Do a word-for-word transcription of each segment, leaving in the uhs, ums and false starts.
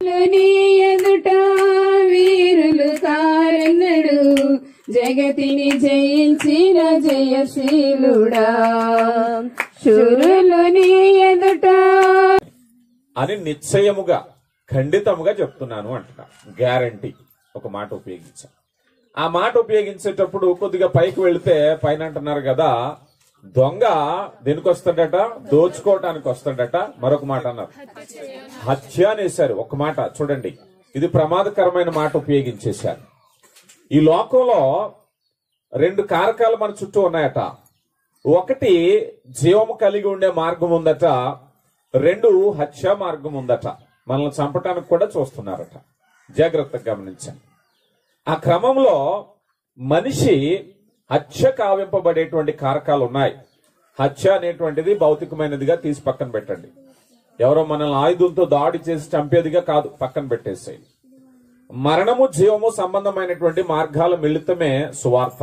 శూరులు నీ ఎదుట వీరులు కారెన్నడు, జగతిని జయించిన జయశీలుడా. శూరులు నీ ఎదుట అని నిశ్చయముగా ఖండితముగా చెప్తున్నాను అంటున్నా. గ్యారంటీ ఒక మాట ఉపయోగించాం. ఆ మాట ఉపయోగించేటప్పుడు కొద్దిగా పైకి వెళితే పైన అంటున్నారు కదా, దొంగ దేనికి వస్తాడట? దోచుకోవటానికి వస్తాడట. మరొక మాట అన్నారు, హత్య అనేశారు. ఒక మాట చూడండి, ఇది ప్రమాదకరమైన మాట ఉపయోగించేశారు. ఈ లోకంలో రెండు కారకాలు మన చుట్టూ ఉన్నాయట. ఒకటి జీవము కలిగి ఉండే మార్గం ఉందట, రెండు హత్య మార్గం ఉందట. మనల్ని చంపటానికి కూడా చూస్తున్నారట. జాగ్రత్తగా గమనించండి. ఆ క్రమంలో మనిషి హత్య కావింపబడేటువంటి కారకాలు ఉన్నాయి. హత్య అనేటువంటిది భౌతికమైనదిగా తీసి పక్కన పెట్టండి. ఎవరో మనల్ని ఆయుధంతో దాడి చేసి చంపేదిగా కాదు, పక్కన పెట్టేసేది. మరణము జీవము సంబంధమైనటువంటి మార్గాల మిళితమే సువార్త.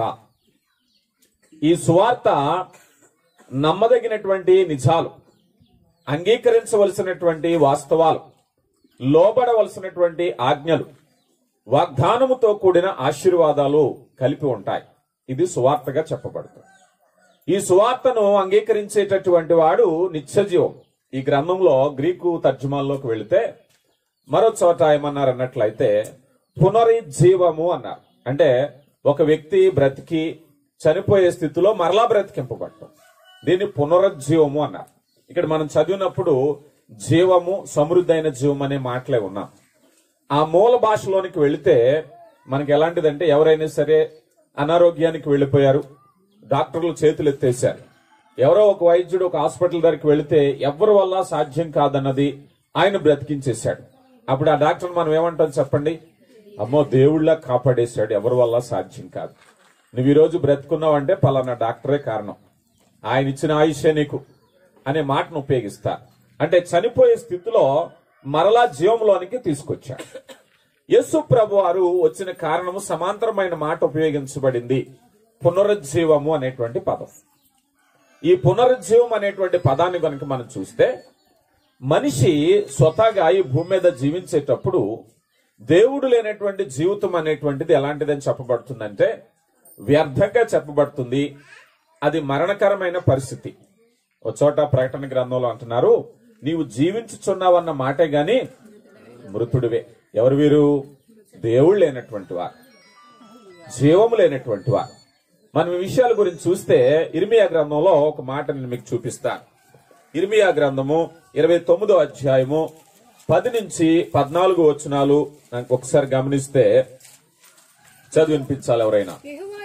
ఈ సువార్త నమ్మదగినటువంటి నిజాలు, అంగీకరించవలసినటువంటి వాస్తవాలు, లోబడవలసినటువంటి ఆజ్ఞలు, వాగ్దానముతో కూడిన ఆశీర్వాదాలు కలిపి ఉంటాయి. ఇది సువార్తగా చెప్పబడుతుంది. ఈ సువార్తను అంగీకరించేటటువంటి వాడు నిత్యజీవం. ఈ గ్రంథంలో గ్రీకు తర్జుమాల్లోకి వెళితే మరో చోట ఏమన్నారు అన్నట్లయితే పునరుజ్జీవము అన్నారు. అంటే ఒక వ్యక్తి బ్రతికి చనిపోయే స్థితిలో మరలా బ్రతికింపబడటం, దీన్ని పునరుజ్జీవము అన్నారు. ఇక్కడ మనం చదివినప్పుడు జీవము, సమృద్ధైన జీవం అనే మాటలే ఉన్నాం. ఆ మూల భాషలోనికి వెళితే మనకి ఎలాంటిదంటే, ఎవరైనా సరే అనారోగ్యానికి వెళ్లిపోయారు, డాక్టర్లు చేతులు ఎత్తేశారు, ఎవరో ఒక వైద్యుడు ఒక హాస్పిటల్ దగ్గరికి వెళితే ఎవరి వల్ల సాధ్యం కాదన్నది ఆయన బ్రతికించేశాడు. అప్పుడు ఆ డాక్టర్ మనం ఏమంటాం చెప్పండి? అమ్మో దేవుళ్ళ కాపాడేశాడు, ఎవరి వల్ల సాధ్యం కాదు. నువ్వు ఈరోజు బ్రతుకున్నావంటే పలానా డాక్టరే కారణం, ఆయన ఇచ్చిన ఆయుష్యే నీకు అనే మాటను ఉపయోగిస్తా. అంటే చనిపోయే స్థితిలో మరలా జీవంలోనికి తీసుకొచ్చాడు. యేసు ప్రభు వారు వచ్చిన కారణము సమాంతరమైన మాట ఉపయోగించబడింది, పునరుజ్జీవము అనేటువంటి పదం. ఈ పునరుజ్జీవం అనేటువంటి పదాన్ని కనుక మనం చూస్తే, మనిషి స్వతహాగా ఈ భూమి మీద జీవించేటప్పుడు దేవుడు లేనటువంటి జీవితం అనేటువంటిది ఎలాంటిదని చెప్పబడుతుందంటే వ్యర్థంగా చెప్పబడుతుంది. అది మరణకరమైన పరిస్థితి. ఒక చోట ప్రకటన గ్రంథంలో అంటున్నారు, నీవు జీవించుచున్నావన్న మాటే గాని మృతుడివే. ఎవరు వీరు? దేవుడు లేనటువంటి వారు, జీవము లేనటువంటి వారు. మనం ఈ విషయాల గురించి చూస్తే ఇర్మియా గ్రంథంలో ఒక మాట నేను మీకు చూపిస్తాను. ఇర్మియా గ్రంథము ఇరవై తొమ్మిదో అధ్యాయము పది నుంచి పద్నాలుగు వచనాలు ఒకసారి గమనిస్తే చదివినిపించాలి ఎవరైనా.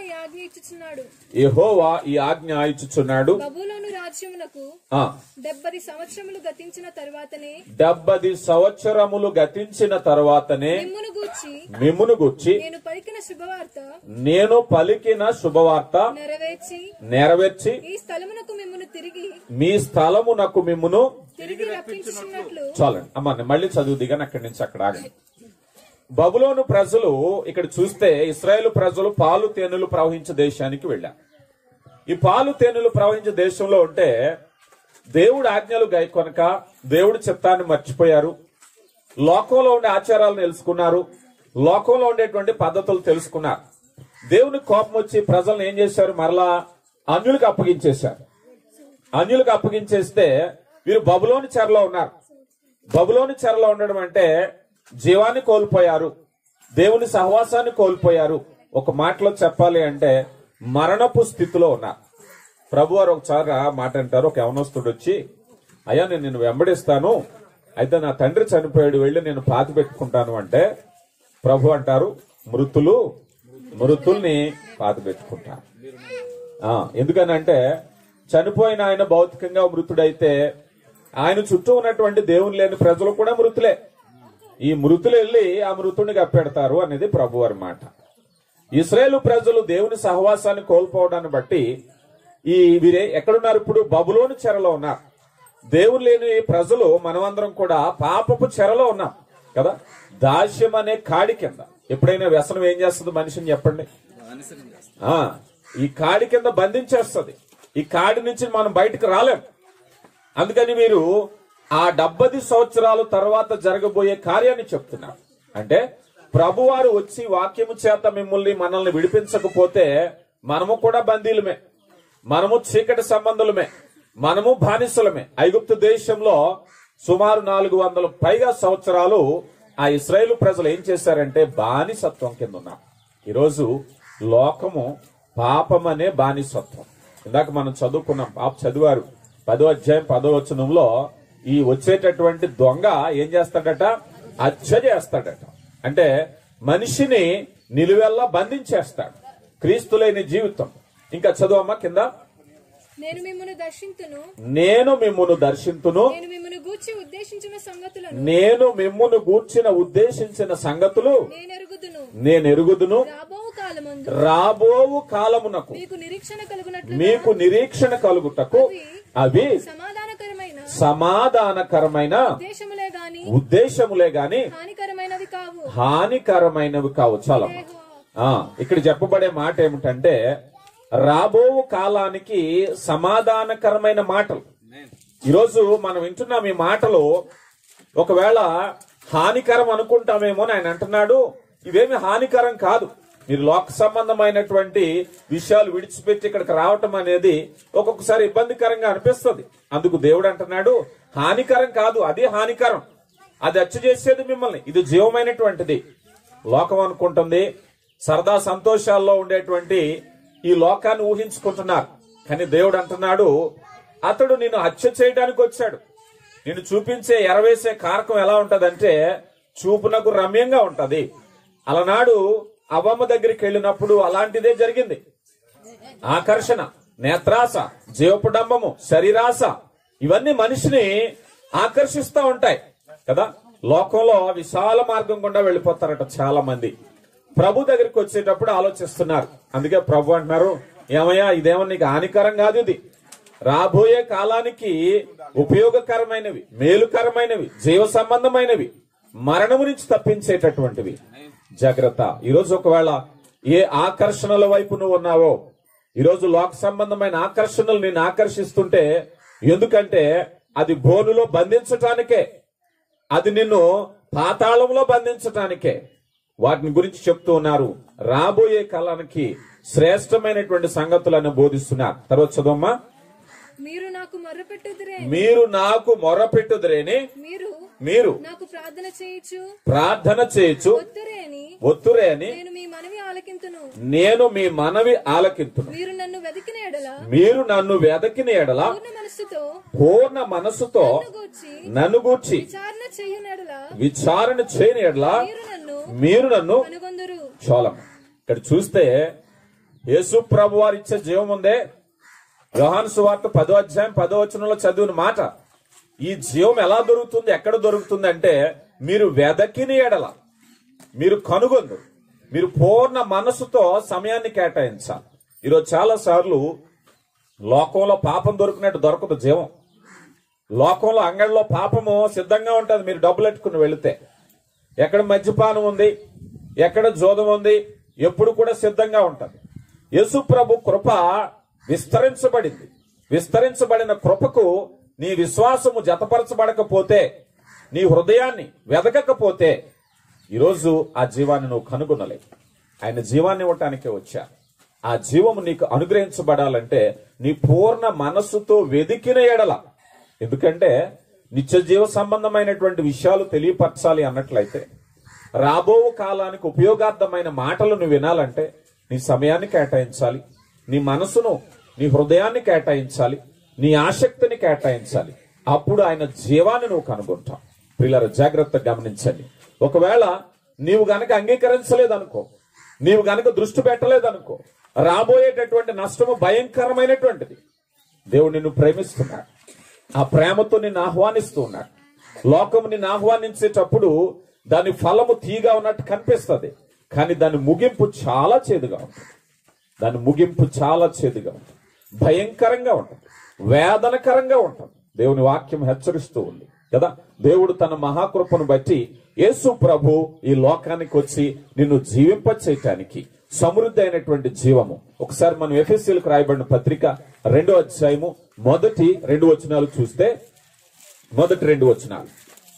యెహోవా ఈ ఆజ్ఞ ఇచ్చుచున్నాడు, బబులోను రాజ్యమునకు డెబ్బది సంవత్సరములు గతించిన తరువాతనే డెబ్బది సంవత్సరములు గతించిన తరువాతనే మిమ్మును గూర్చి మిమ్మును గూర్చి నేను పలికిన శుభవార్త నేను పలికిన శుభవార్త నెరవేర్చి నెరవేర్చి ఈ స్థలమునకు మిమ్మును తిరిగి మీ స్థలమునకు మిమ్మును తిరిగి రప్పించుచున్నట్లు. చాలండి అమ్మా, మళ్ళీ చదువు దిగాను అక్కడి నుంచి అక్కడ ఆగండి. బబులోను ప్రజలు ఇక్కడ చూస్తే ఇశ్రాయేలు ప్రజలు పాలు తేనెలు ప్రవహించే దేశానికి వెళ్ళారు. ఈ పాలు తేనెలు ప్రవహించే దేశంలో ఉంటే దేవుడు ఆజ్ఞలు గైకొనక దేవుడి చిత్తాన్ని మర్చిపోయారు. లోకంలో ఉండే ఆచారాలను తెలుసుకున్నారు, లోకంలో ఉండేటువంటి పద్ధతులు తెలుసుకున్నారు. దేవుని కోపం వచ్చి ప్రజలను ఏం చేశారు? మరలా అన్యులకు అప్పగించేశారు. అన్యులకు అప్పగించేస్తే వీరు బబులోని చెరలో ఉన్నారు. బబులోని చెరలో ఉండడం అంటే జీవాన్ని కోల్పోయారు, దేవుని సహవాసాన్ని కోల్పోయారు. ఒక మాటలో చెప్పాలి అంటే మరణపు స్థితిలో ఉన్నారు. ప్రభు వారు ఒకసారి మాట అంటారు, ఒక యవనస్తుడు వచ్చి, అయ్యా నేను నిన్ను వెంబడిస్తాను, అయితే నా తండ్రి చనిపోయాడు, వెళ్ళి నేను పాతి పెట్టుకుంటాను అంటే ప్రభు అంటారు, మృతులు మృతుల్ని పాతి పెట్టుకుంటారు. ఎందుకనంటే చనిపోయిన ఆయన భౌతికంగా మృతుడైతే ఆయన చుట్టూ ఉన్నటువంటి దేవుని లేని ప్రజలు కూడా మృతులే. ఈ మృతులు వెళ్ళి ఆ మృతుడిని కప్పెడతారు అనేది ప్రభు వారి మాట. ఇశ్రాయేలు ప్రజలు దేవుని సహవాసాన్ని కోల్పోవడాన్ని బట్టి ఈ వీరే ఎక్కడున్నారు? ఇప్పుడు బబులోను చెరలో ఉన్నారు. దేవుడు లేని ప్రజలు మనమందరం కూడా పాపపు చెరలో ఉన్నాం కదా. దాస్యం అనే కాడి కింద. ఎప్పుడైనా వ్యసనం ఏం చేస్తుంది మనిషిని చెప్పండి? ఆ ఈ కాడి కింద బంధించేస్తుంది. ఈ కాడి నుంచి మనం బయటకు రాలేం. అందుకని మీరు ఆ డెబ్బది సంవత్సరాల తర్వాత జరగబోయే కార్యాన్ని చెప్తున్నారు. అంటే ప్రభువారు వచ్చి వాక్యము చేత మిమ్మల్ని మనల్ని విడిపించకపోతే మనము కూడా బందీలమే, మనము చీకటి సంబంధులమే, మనము బానిసలమే. ఐగుప్తు దేశంలో సుమారు నాలుగు వందల పైగా సంవత్సరాలు ఆ ఇశ్రాయేలు ప్రజలు ఏం చేశారంటే బానిసత్వం కింద ఉన్నారు. ఈరోజు లోకము పాపం అనే బానిసత్వం. ఇందాక మనం చదువుకున్నాం, పాప చదివారు పదో అధ్యాయం పదో వచనంలో ఈ వచ్చేటటువంటి దొంగ ఏం చేస్తాడట, హత్య చేస్తాడట. అంటే మనిషిని నిలువెల్లా బంధించేస్తాడు. క్రీస్తు లేని జీవితం. ఇంకా చదువమ్మా కింద. నేను మిమ్మును దర్శింతును నేను మిమ్మును దర్శింతును నేను మిమ్మును గూర్చి ఉద్దేశించిన సంగతులను నేను మిమ్మును గూర్చిన ఉద్దేశించిన సంగతులు నేను ఎరుగుదును నేను ఎరుగుదును రాబోవు కాలమందు రాబోవు కాలమునకు మీకు నిరీక్షణ కలుగునట్లు మీకు నిరీక్షణ కలుగుటకు అవి సమాధానకరమైన సమాధానకరమైన ఉద్దేశములే గాని ఉద్దేశములే గాని హానికరమైనవి కావు. హానికరమైనవి కావు. చాలా ఆ ఇక్కడ చెప్పబడే మాట ఏమిటంటే రాబో కాలానికి సమాధానకరమైన మాటలు. ఈరోజు మనం వింటున్నాం ఈ మాటలు. ఒకవేళ హానికరం అనుకుంటామేమో అని ఆయన అంటున్నాడు. ఇవేమి హానికరం కాదు. మీరు లోక సంబంధమైనటువంటి విషయాలు విడిచిపెట్టి ఇక్కడికి రావటం అనేది ఒక్కొక్కసారి ఇబ్బందికరంగా అనిపిస్తుంది. అందుకు దేవుడు అంటున్నాడు హానికరం కాదు, అది హానికరం. అది హత్య చేసేది మిమ్మల్ని. ఇది జీవమైనటువంటిది. లోకం అనుకుంటుంది సరదా సంతోషాల్లో ఉండేటువంటి ఈ లోకాన్ని ఊహించుకుంటున్నారు. కానీ దేవుడు అంటున్నాడు అతడు నిన్ను హత్య చేయడానికి వచ్చాడు. నిన్ను చూపించే ఎరవేసే కారకం ఎలా ఉంటదంటే చూపునకు రమ్యంగా ఉంటది. అలనాడు అవ్వమ్మ దగ్గరికి వెళ్ళినప్పుడు అలాంటిదే జరిగింది. ఆకర్షణ, నేత్రాస, జీవపుడంబము, శరీరాస ఇవన్నీ మనిషిని ఆకర్షిస్తూ ఉంటాయి కదా. లోకంలో విశాల మార్గం గుండా వెళ్ళిపోతారట చాలా మంది. ప్రభు దగ్గరికి వచ్చేటప్పుడు ఆలోచిస్తున్నారు. అందుకే ప్రభు అంటున్నారు ఏమయ్యా ఇదేమో నీకు హానికరం కాదు, ఇది రాబోయే కాలానికి ఉపయోగకరమైనవి, మేలుకరమైనవి, జీవ సంబంధమైనవి, మరణము నుంచి తప్పించేటటువంటివి. జాగ్రత్త. ఈరోజు ఒకవేళ ఏ ఆకర్షణల వైపు నువ్వు ఉన్నావో, ఈరోజు లోక సంబంధమైన ఆకర్షణలు నిన్ను ఆకర్షిస్తుంటే ఎందుకంటే అది బోనులో బంధించటానికే, అది నిన్ను పాతాళంలో బంధించటానికే. వాటిని గురించి చెప్తూ ఉన్నారు. రాబోయే కాలానికి శ్రేష్టమైనటువంటి సంగతులను బోధిస్తున్నారు. తర్వాత చదవమ్మా. మీరు నాకు మొర్రపెట్టుదురే మీరు నాకు మొర్రపెట్టుదురేని మీరు మీరు నాకు ప్రార్థన చేయొచ్చు ప్రార్థన చేయొచ్చు ఒత్తురేని ఒత్తురేని నేను మీ మనవి ఆలకింతును. నేను మీ మనవి ఆలకింతును. మీరు నన్ను వెతికిన ఎడల మీరు నన్ను వెదకిన ఎడల పూర్ణ మనస్సుతో పూర్ణ మనస్సుతో నన్ను గూర్చి నన్ను గూర్చి విచారణ చేయని ఎడల విచారణ చేయని ఎడల మీరు నన్ను మీరు నన్ను కనుగొందురు. చోళం. ఇక్కడ చూస్తే యేసు ప్రభు వారు ఇచ్చే జీవం ఉందే. యోహాను సువార్త పదో అధ్యాయం పదో వచనంలో చదివిన మాట. ఈ జీవం ఎలా దొరుకుతుంది, ఎక్కడ దొరుకుతుంది అంటే మీరు వెదకిని ఎడల, మీరు కనుగొందు, మీరు పూర్ణ మనసుతో సమయాన్ని కేటాయించాలి. ఈరోజు చాలా సార్లు లోకంలో పాపం దొరికినట్టు దొరకదు జీవం. లోకంలో అంగడిలో పాపము సిద్ధంగా ఉంటుంది. మీరు డబ్బులు ఎట్టుకుని వెళితే ఎక్కడ మద్యపానం ఉంది, ఎక్కడ జోదం ఉంది, ఎప్పుడు కూడా సిద్ధంగా ఉంటుంది. యేసు ప్రభు కృప విస్తరించబడింది. విస్తరించబడిన కృపకు నీ విశ్వాసము జతపరచబడకపోతే, నీ హృదయాన్ని వెదకకపోతే ఈరోజు ఆ జీవాన్ని నువ్వు కనుగొనలేవు. ఆయన జీవాన్ని ఇవ్వటానికే వచ్చా. ఆ జీవము నీకు అనుగ్రహించబడాలంటే నీ పూర్ణ మనస్సుతో వెదికిన ఎడల, ఎందుకంటే నిత్య జీవ సంబంధమైనటువంటి విషయాలు తెలియపరచాలి అన్నట్లయితే, రాబో కాలానికి ఉపయోగార్థమైన మాటలు నువ్వు వినాలంటే నీ సమయాన్ని కేటాయించాలి, నీ మనసును, నీ హృదయాన్ని కేటాయించాలి, నీ ఆసక్తిని కేటాయించాలి. అప్పుడు ఆయన జీవాన్ని నువ్వు కనుగొంటావు. పిల్లలు జాగ్రత్తగా గమనించండి. ఒకవేళ నీవు గనక అంగీకరించలేదనుకో, నీవు గనక దృష్టి పెట్టలేదనుకో, రాబోయేటటువంటి నష్టము భయంకరమైనటువంటిది. దేవుడు నిన్ను ప్రేమిస్తున్నాడు. ఆ ప్రేమతో నిన్ను ఆహ్వానిస్తూ ఉన్నాడు. లోకము నిన్ను ఆహ్వానించేటప్పుడు దాని ఫలము తీగా ఉన్నట్టు కనిపిస్తుంది, కానీ దాని ముగింపు చాలా చేదుగా ఉంటుంది. దాని ముగింపు చాలా చేదుగా ఉంటుంది, భయంకరంగా ఉంటుంది, వేదనకరంగా ఉంటుంది. దేవుని వాక్యం హెచ్చరిస్తూ ఉంది కదా. దేవుడు తన మహాకృపను బట్టి యేసు ప్రభు ఈ లోకానికి వచ్చి నిన్ను జీవింప చేయటానికి, సమృద్ధి అయినటువంటి జీవము. ఒకసారి మనం ఎఫెసీయులకు రాయబడిన పత్రిక రెండో అధ్యాయము మొదటి రెండు వచనాలు చూస్తే, మొదటి రెండు వచనాలు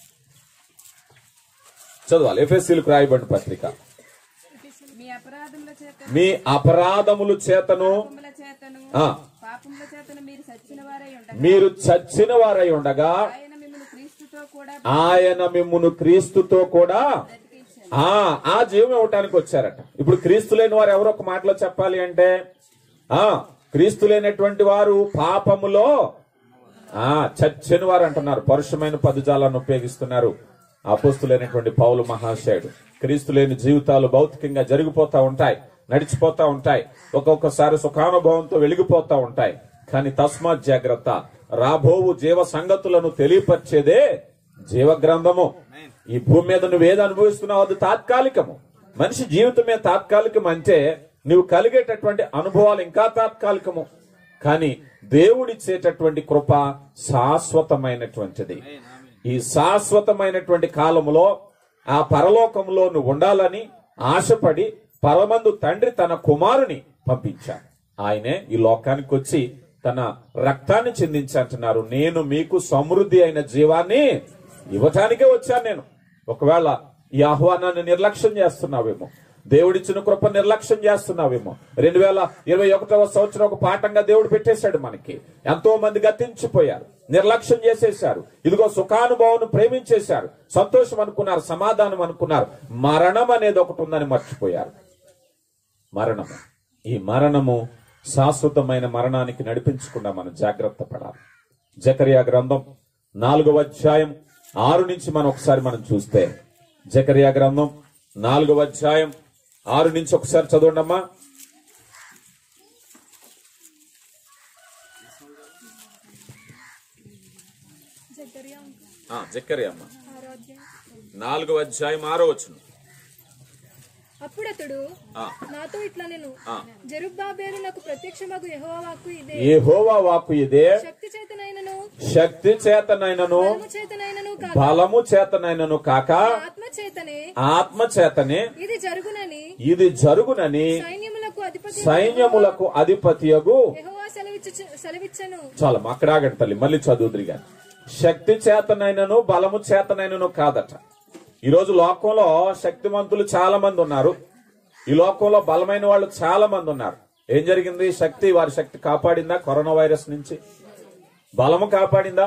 చదవాలి. ఎఫెసీయులకు రాయబడిన పత్రిక. మీ అపరాధముల చేత మీ అపరాధముల చేతను పాపముల చేతను ఆ, పాపముల చేతను మీరు చచ్చిన వారై ఉండగా మీరు చచ్చిన వారై ఉండగా ఆయన మిమ్మల్ని క్రీస్తుతో కూడా ఆయన మిమ్మును క్రీస్తుతో కూడా బ్రతికించెను. ఆ ఆ జీవం ఇవ్వటానికి వచ్చారట. ఇప్పుడు క్రీస్తు లేని వారు ఎవరో ఒక మాటలో చెప్పాలి అంటే ఆ క్రీస్తు లేనటువంటి వారు పాపములో ఆ చచ్చిన వారు అంటున్నారు. పరుషమైన పదజాలను ఉపయోగిస్తున్నారు అపోస్తులైనటువంటి పౌలు మహాశయుడు. క్రీస్తు లేని జీవితాలు భౌతికంగా జరిగిపోతా ఉంటాయి, నడిచిపోతా ఉంటాయి, ఒక్కొక్కసారి సుఖానుభవంతో వెలిగిపోతా ఉంటాయి. కానీ తస్మాత్ జాగ్రత్త, రాబోవు జీవ సంగతులను తెలియపరిచేదే జీవ గ్రంథము. ఈ భూమి మీద నువ్వు ఏది అనుభవిస్తున్నావు అది తాత్కాలికము. మనిషి జీవితమే తాత్కాలికం అంటే నువ్వు కలిగేటటువంటి అనుభవాలు ఇంకా తాత్కాలికము. కానీ దేవుడిచ్చేటటువంటి కృప శాశ్వతమైనటువంటిది. ఈ శాశ్వతమైనటువంటి కాలములో ఆ పరలోకంలో నువ్వు ఉండాలని ఆశపడి పరమందు తండ్రి తన కుమారుని పంపించాడు. ఆయనే ఈ లోకానికి వచ్చి తన రక్తాన్ని చిందించంటున్నారు. నేను మీకు సమృద్ధి అయిన జీవాన్ని ఇవ్వటానికే వచ్చాను నేను. ఒకవేళ ఈ ఆహ్వానాన్ని నిర్లక్ష్యం చేస్తున్నావేమో, దేవుడిచ్చిన కృప నిర్లక్ష్యం చేస్తున్నావేమో. రెండు వేల ఇరవై ఒకటవ సంవత్సరం ఒక పాఠంగా దేవుడు పెట్టేశాడు మనకి. ఎంతో మంది గతించిపోయారు, నిర్లక్ష్యం చేసేశారు. ఇదిగో సుఖానుభవం ప్రేమించేశారు, సంతోషం అనుకున్నారు, సమాధానం అనుకున్నారు. మరణం అనేది ఒకటి ఉందని మర్చిపోయారు. మరణము, ఈ మరణము శాశ్వతమైన మరణానికి నడిపించకుండా మనం జాగ్రత్త పడాలి. జకరియా గ్రంథం నాలుగవ అధ్యాయం ఆరు నుంచి మనం ఒకసారి మనం చూస్తే, జకరియా గ్రంథం నాలుగవ అధ్యాయం ఆరు నుంచి ఒకసారి చదవండమ్మా. జకర్యా జకరియా అమ్మ ఆరాధ్యం. నాలుగవ అధ్యాయం ఆరో వచనం. అప్పుడతడు ఆ. నాతో ఇట్లా నేను ఆ. జెరుబ్బాబెలు నాకు ప్రత్యక్షమగు యెహోవా వాక్కు ఇదే, యెహోవా వాక్కు ఇదే, శక్తి చేతనైనను శక్తి చేతనైనను బలము చేతనైనను కాక బలము చేతనైనను కాక ఆత్మ చేతనే ఆత్మ చేతనే ఇది జరుగునని ఇది జరుగునని సైన్యములకు అధిపతి సైన్యములకు అధిపతియగు యెహోవా సెలవిచ్చు సెలవిచ్చను. చాలా అక్కడ ఆగండి తల్లి, మళ్ళీ చదువుద్రిగా. శక్తి చేతనైనను బలము చేతనైనను కాదట. ఈ రోజు లోకంలో శక్తివంతులు చాలా మంది ఉన్నారు, ఈ లోకంలో బలమైన వాళ్ళు చాలా మంది ఉన్నారు. ఏం జరిగింది? శక్తి వారి శక్తి కాపాడిందా? కరోనా వైరస్ నుంచి బలము కాపాడిందా?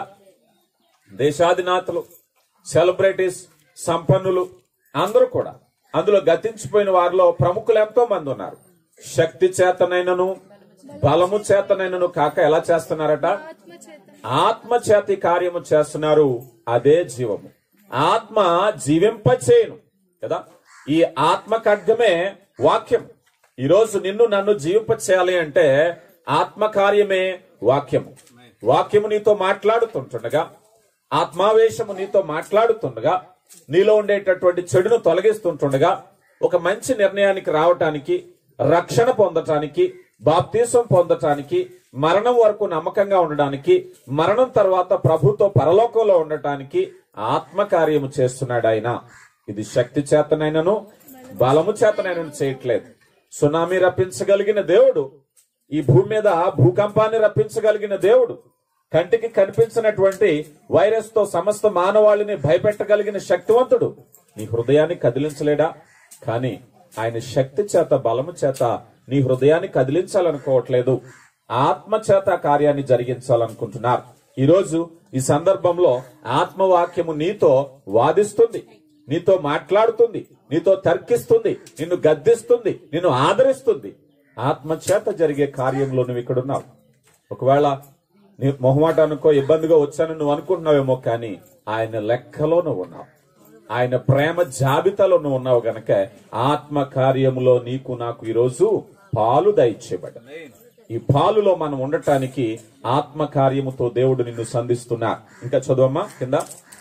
దేశాధినేతలు, సెలబ్రిటీస్, సంపన్నులు అందరూ కూడా అందులో గతించిపోయిన వారిలో ప్రముఖులు ఎంతో మంది ఉన్నారు. శక్తి చేతనైనను బలము చేతనైనను కాక ఎలా చేస్తున్నారట? ఆత్మ చేత ఆత్మ చేతి కార్యము చేస్తున్నారు. అదే జీవము. ఆత్మ జీవింపచేయును కదా. ఈ ఆత్మ ఖడ్గమే వాక్యం. ఈరోజు నిన్ను నన్ను జీవింప చేయాలి అంటే ఆత్మ కార్యమే వాక్యము. వాక్యము నీతో మాట్లాడుతుంటుండగా, ఆత్మావేశము నీతో మాట్లాడుతుండగా, నీలో ఉండేటటువంటి చెడును తొలగిస్తుంటుండగా, ఒక మంచి నిర్ణయానికి రావటానికి, రక్షణ పొందటానికి, బాప్తీసం పొందటానికి, మరణం వరకు నమ్మకంగా ఉండడానికి, మరణం తర్వాత ప్రభుతో పరలోకంలో ఉండటానికి ఆత్మ కార్యము చేస్తున్నాడు ఆయన. ఇది శక్తి చేతనైనను బలము చేతనైనను చేయట్లేదు. సునామీ రప్పించగలిగిన దేవుడు, ఈ భూమి మీద భూకంపాన్ని రప్పించగలిగిన దేవుడు, కంటికి కనిపించినటువంటి వైరస్ తో సమస్త మానవాళిని భయపెట్టగలిగిన శక్తివంతుడు నీ హృదయాన్ని కదిలించలేడా? కానీ ఆయన శక్తి చేత బలము చేత నీ హృదయాన్ని కదిలించాలనుకోవట్లేదు, ఆత్మ చేత కార్యాన్ని జరిగించాలనుకుంటున్నారు. ఈరోజు ఈ సందర్భంలో ఆత్మవాక్యము నీతో వాదిస్తుంది, నీతో మాట్లాడుతుంది, నీతో తర్కిస్తుంది, నిన్ను గద్దిస్తుంది, నిన్ను ఆదరిస్తుంది. ఆత్మ చేత జరిగే కార్యంలో నువ్వు ఇక్కడున్నావు. ఒకవేళ నీ మొహమాటానికో ఇబ్బందిగా వచ్చాను నువ్వు అనుకుంటున్నావేమో, కానీ ఆయన లెక్కలో నువ్వు ఉన్నావు, ఆయన ప్రేమ జాబితాలో నువ్వు ఉన్నావు గనక ఆత్మ కార్యములో నీకు నాకు ఈరోజు పాలు దయచేయబడ్డ. ఈ పాలులో మనం ఉండటానికి ఆత్మ కార్యముతో దేవుడు నిన్ను సంధిస్తున్నా. ఇంకా చదువమ్మా కింద.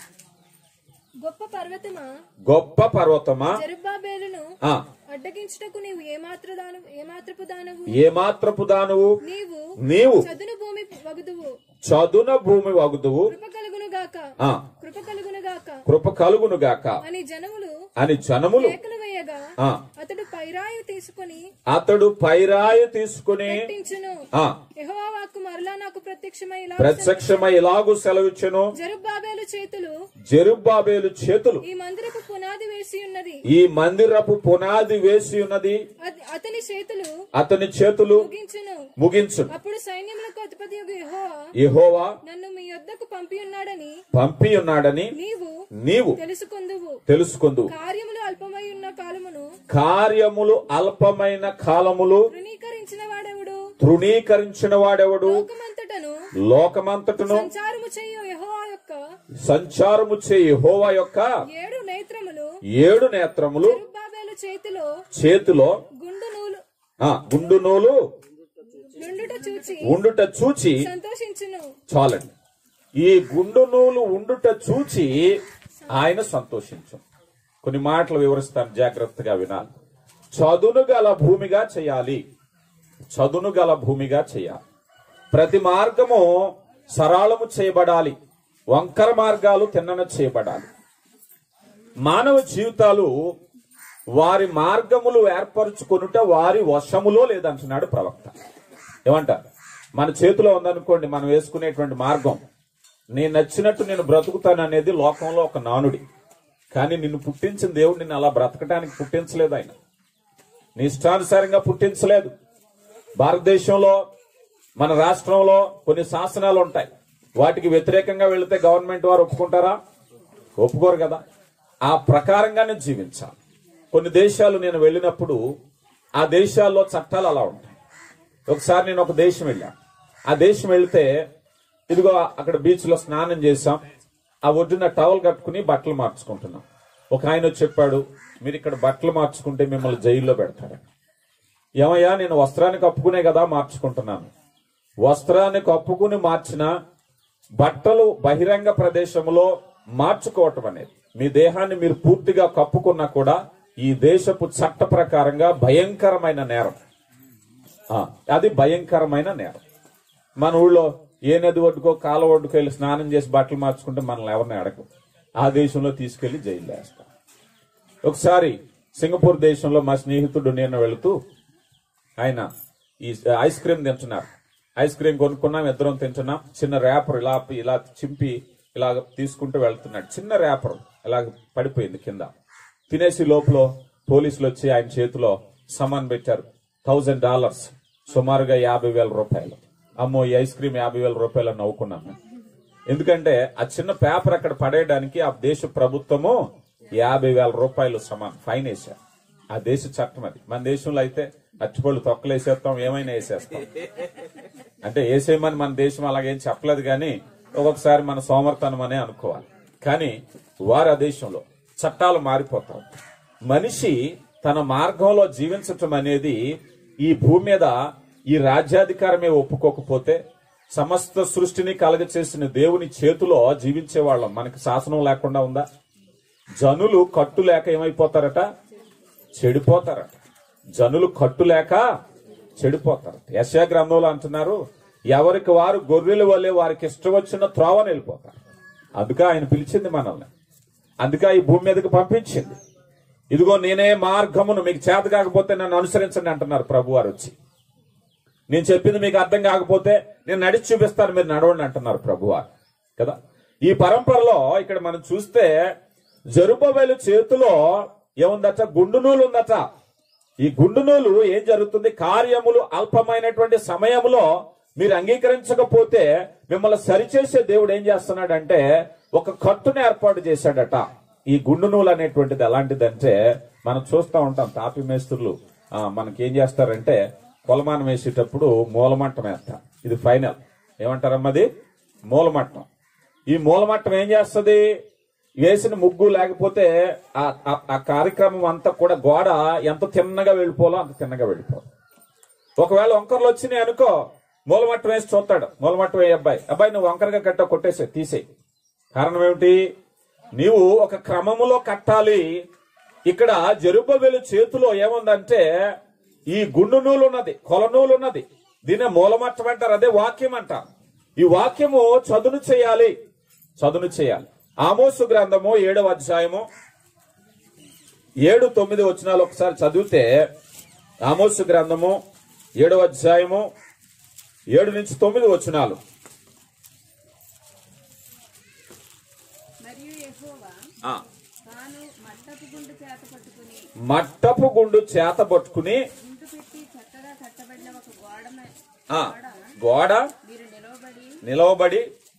గొప్ప పర్వతమా, గొప్ప పర్వతమా, జెరుబ్బాబెలును ఆ అడ్డగించుటకు నీవు ఏమాత్ర దాను ఏమాత్రపు దానవు ఏ మాత్రపు దానువు నీవు నీవు చదును భూమి వగుదువు, చదున భూమి వగుదువు, కృప కలుగును గాక ఆ కృప కలుగును గాక కృప కలుగును గాక అని జనములు అని జనములు కేకలు చేయగా ఆ, అతడు పైరాయి తీసుకుని అతడు పైరాయి తీసుకుని పెట్టించును. ఆ యెహోవా వాక్కు మరలా నాకు ప్రత్యక్షమై ఇలా ప్రత్యక్షమై ఇలాగు సెలవిచ్చెను, జెరుబ్బాబెలు చేతులు జెరుబ్బాబెలు చేతులు ఈ మందిరపు పునాది వేసి ఉన్నది. ఈ మందిరపు పునాది వేసి ఉన్నది, అత- అతని చేతులు అతని చేతులు ముగించును. ముగించు. అప్పుడు సైన్యములకు అధిపతి యెహోవా యెహోవా నన్ను మీ యొద్దకు పంపి ఉన్నాడని పంపి ఉన్నాడని నీవు నీవు తెలుసుకుందువు. తెలుసుకుందు. కార్యములు అల్పమై ఉన్న కాలమును కార్యములు అల్పమైన కాలములు తృణీకరించిన వాడెవడు? తృణీకరించిన వాడెవడు? లోకమంతటను లోకమంతటను సంచారము చేయు యెహోవా యొక్క సంచారము చే యెహోవా యొక్క ఏడు నేత్రములు ఏడు నేత్రములు జెరుబ్బాబెలు చేతిలో చేతిలో గుండు నూలు ఆ గుండు నూలు నుండుట చూచి ఉండుట చూచి సంతోషించును. చాలండి. ఈ గుండు నూలు ఉండుట చూచి ఆయన సంతోషించు. కొన్ని మాటలు వివరిస్తాను, జాగ్రత్తగా వినాలి. చదును గల భూమిగా చేయాలి, చదును గల భూమిగా చేయాలి. ప్రతి మార్గము సరళము చేయబడాలి, వంకర మార్గాలు తిన్నన చేయబడాలి. మానవ జీవితాలు వారి మార్గములు ఏర్పరచుకొనుట వారి వశములో లేదంటున్నాడు ప్రవక్త. ఏమంటారు? మన చేతిలో ఉందనుకోండి మనం వేసుకునేటువంటి మార్గం, నేను నచ్చినట్టు నేను బ్రతుకుతాను అనేది లోకంలో ఒక నానుడి. కానీ నిన్ను పుట్టించిన దేవుడు నిన్ను అలా బ్రతకడానికి పుట్టించలేదు. ఆయన నీ ఇష్టానుసారంగా పుట్టించలేదు. భారతదేశంలో మన రాష్ట్రంలో కొన్ని శాసనాలు ఉంటాయి, వాటికి వ్యతిరేకంగా వెళితే గవర్నమెంట్ వారు ఒప్పుకుంటారా? ఒప్పుకోరు కదా. ఆ ప్రకారంగానే జీవించాలి. కొన్ని దేశాలు నేను వెళ్ళినప్పుడు ఆ దేశాల్లో చట్టాలు అలా ఉంటాయి. ఒకసారి నేను ఒక దేశం వెళ్ళాను. ఆ దేశం వెళ్తే ఇదిగో అక్కడ బీచ్ లో స్నానం చేశాం. ఆ ఒడ్డున టవల్ కట్టుకుని బట్టలు మార్చుకుంటున్నాం. ఒక ఆయన చెప్పాడు, మీరు ఇక్కడ బట్టలు మార్చుకుంటే మిమ్మల్ని జైల్లో పెడతారని. ఏమయ్యా, నేను వస్త్రాన్ని కప్పుకునే కదా మార్చుకుంటున్నాను. వస్త్రాన్ని కప్పుకుని మార్చిన బట్టలు బహిరంగ ప్రదేశంలో మార్చుకోవటం అనేది, మీ దేహాన్ని మీరు పూర్తిగా కప్పుకున్నా కూడా ఈ దేశపు చట్ట ప్రకారంగా భయంకరమైన నేరం. అది భయంకరమైన నేరం. మన ఊళ్ళో ఏ నది ఒడ్డుకో కాల ఒడ్డుకో వెళ్ళి స్నానం చేసి బట్టలు మార్చుకుంటే మనల్ని ఎవరిని అడగం. ఆ దేశంలో తీసుకెళ్లి జైలు వేస్తాం. ఒకసారి సింగపూర్ దేశంలో మా స్నేహితుడు నేను వెళుతూ ఆయన ఈ ఐస్ క్రీమ్ తింటున్నారు. ఐస్ క్రీమ్ కొనుక్కున్నాం, ఇద్దరం తింటున్నాం. చిన్న ర్యాపర్ ఇలా ఇలా చింపి ఇలా తీసుకుంటూ వెళ్తున్నాడు. చిన్న ర్యాపర్ ఇలా పడిపోయింది కింద. తినేసి లోపల పోలీసులు వచ్చి ఆయన చేతిలో సమాన్ పెట్టారు. థౌజండ్ డాలర్స్ సుమారుగా యాభై వేల రూపాయలు. అమ్మో, ఈ ఐస్ క్రీమ్ యాభై వేల రూపాయలు అని నవ్వుకున్నాను. ఎందుకంటే ఆ చిన్న పేపర్ అక్కడ పడేయడానికి ఆ దేశ ప్రభుత్వము యాభై వేల రూపాయలు సమాన్ ఫైన్ వేశారు. ఆ దేశ చట్టం అది. మన దేశంలో అయితే అచ్చిపళ్ళు తొక్కలు వేసేస్తాం, ఏమైనా వేసేస్తాం. అంటే వేసేయమని మన దేశం అలాగేం చెప్పలేదు, కానీ ఒక్కొక్కసారి మన సోమర్తనం అనే అనుకోవాలి. కానీ వారి ఆ దేశంలో చట్టాలు మారిపోతాం. మనిషి తన మార్గంలో జీవించటం అనేది ఈ భూమి మీద ఈ రాజ్యాధికారమే ఒప్పుకోకపోతే సమస్త సృష్టిని కలగ చేసిన దేవుని చేతిలో జీవించే వాళ్ళం. మనకి శాసనం లేకుండా ఉందా? జనులు కట్టు లేక ఏమైపోతారట? చెడిపోతారట. జనులు కట్టు లేక చెడిపోతారు. యెషయా గ్రంథంలో అంటున్నారు, ఎవరికి వారు గొర్రెల వల్లే వారికి ఇష్టం వచ్చిన త్రోవని వెళ్ళిపోతారు. అందుకే ఆయన పిలిచింది మనల్ని, అందుకే ఈ భూమి మీదకి పంపించింది. ఇదిగో నేనే మార్గమును, మీకు చేత కాకపోతే నన్ను అనుసరించండి అంటున్నారు ప్రభు వారు వచ్చి. నేను చెప్పింది మీకు అర్థం కాకపోతే నేను నడిచి చూపిస్తాను, మీరు నడవండి అంటున్నారు ప్రభు వారు కదా. ఈ పరంపరలో ఇక్కడ మనం చూస్తే జెరుబ్బయలు చేతిలో ఏముందట? గుండు నూలు ఉందట. ఈ గుండు నూలు ఏం జరుగుతుంది? కార్యములు అల్పమైనటువంటి సమయంలో మీరు అంగీకరించకపోతే మిమ్మల్ని సరిచేసే దేవుడు ఏం చేస్తున్నాడంటే ఒక కట్టును ఏర్పాటు చేశాడట. ఈ గుండు నూలు అనేటువంటిది ఎలాంటిదంటే, మనం చూస్తూ ఉంటాం తాపి మేస్త్రులు మనకేం చేస్తారంటే కొలమానం వేసేటప్పుడు మూలమట్టం వేస్తారు. ఇది ఫైనల్ ఏమంటారమ్మది? మూలమట్టం. ఈ మూలమట్టం ఏం చేస్తుంది? వేసిన ముగ్గు లేకపోతే ఆ కార్యక్రమం అంతా కూడా గోడ ఎంత తిన్నగా వెళ్ళిపోలో అంత తిన్నగా వెళ్ళిపోవాలి. ఒకవేళ వంకరలు వచ్చినాయి అనుకో, మూలమట్టం వేసి చూస్తాడు. మూలమట్టం వేయి అబ్బాయి, అబ్బాయి నువ్వు వంకరగా కట్ట కొట్టేసే తీసేయి. కారణం ఏమిటి? నీవు ఒక క్రమములో కట్టాలి. ఇక్కడ జెరుబ్బయలు చేతిలో ఏముందంటే ఈ గుండు నూలు ఉన్నది, కొల నూలు ఉన్నది. దీనే మూలమట్టం అంటారు, అదే వాక్యం అంటారు. ఈ వాక్యము చదును చేయాలి, చదును చేయాలి. ఆమోసు గ్రంథము ఏడవ అధ్యాయము ఏడు తొమ్మిది వచనాలు ఒకసారి చదివితే, ఆమోసు గ్రంథము ఏడవ అధ్యాయము ఏడు నుంచి తొమ్మిది వచనాలు. మరియు యెహోవా ఆ, తాను మట్టపు గుండు చేత పట్టుకుని మట్టపు గుండు చేత పట్టుకుని గుండు పెట్టి చక్కగా కట్టబడిన ఒక గోడ మే- ఆ, గోడ గోడ మీరు నిలవబడి నిలవబడి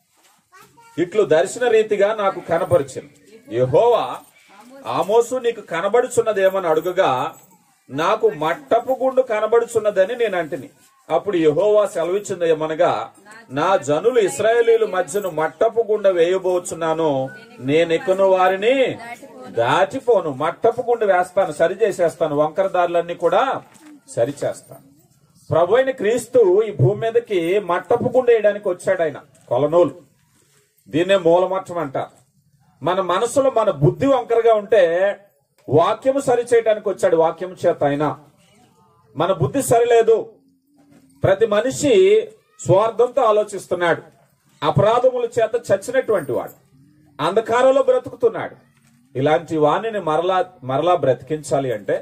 ఇట్లు దర్శన రీతిగా నాకు కనపరిచింది. యెహోవా ఆమోసు నీకు కనబడుచున్నదేమని అడుగగా, నాకు మట్టపు గుండు కనబడుచున్నదని నేను అంటిని. అప్పుడు యెహోవా సెలవిచ్చింది ఏమనగా, నా జనులు ఇశ్రాయేలీయుల మధ్యను మట్టపు గుండ వేయబోచున్నాను, నేనెక్కను వారిని దాటిపోను. మట్టపు గుండు వేస్తాను, సరి చేసేస్తాను, వంకర దారులన్నీ కూడా సరి చేస్తాను. ప్రభు అయిన క్రీస్తు ఈ భూమి మీదకి మట్టపు గుండు వేయడానికి వచ్చాడు. ఆయన కొలనూలు, దీన్నే మూలమట్టం అంటారు. మన మనసులో మన బుద్ధి వంకరగా ఉంటే వాక్యము సరి చేయడానికి వచ్చాడు. వాక్యం చేత ఆయన మన బుద్ధి సరిలేదు. ప్రతి మనిషి స్వార్థంతో ఆలోచిస్తున్నాడు. అపరాధముల చేత చచ్చినటువంటి వాడు అంధకారంలో బ్రతుకుతున్నాడు. ఇలాంటి వాణిని మరలా మరలా బ్రతికించాలి అంటే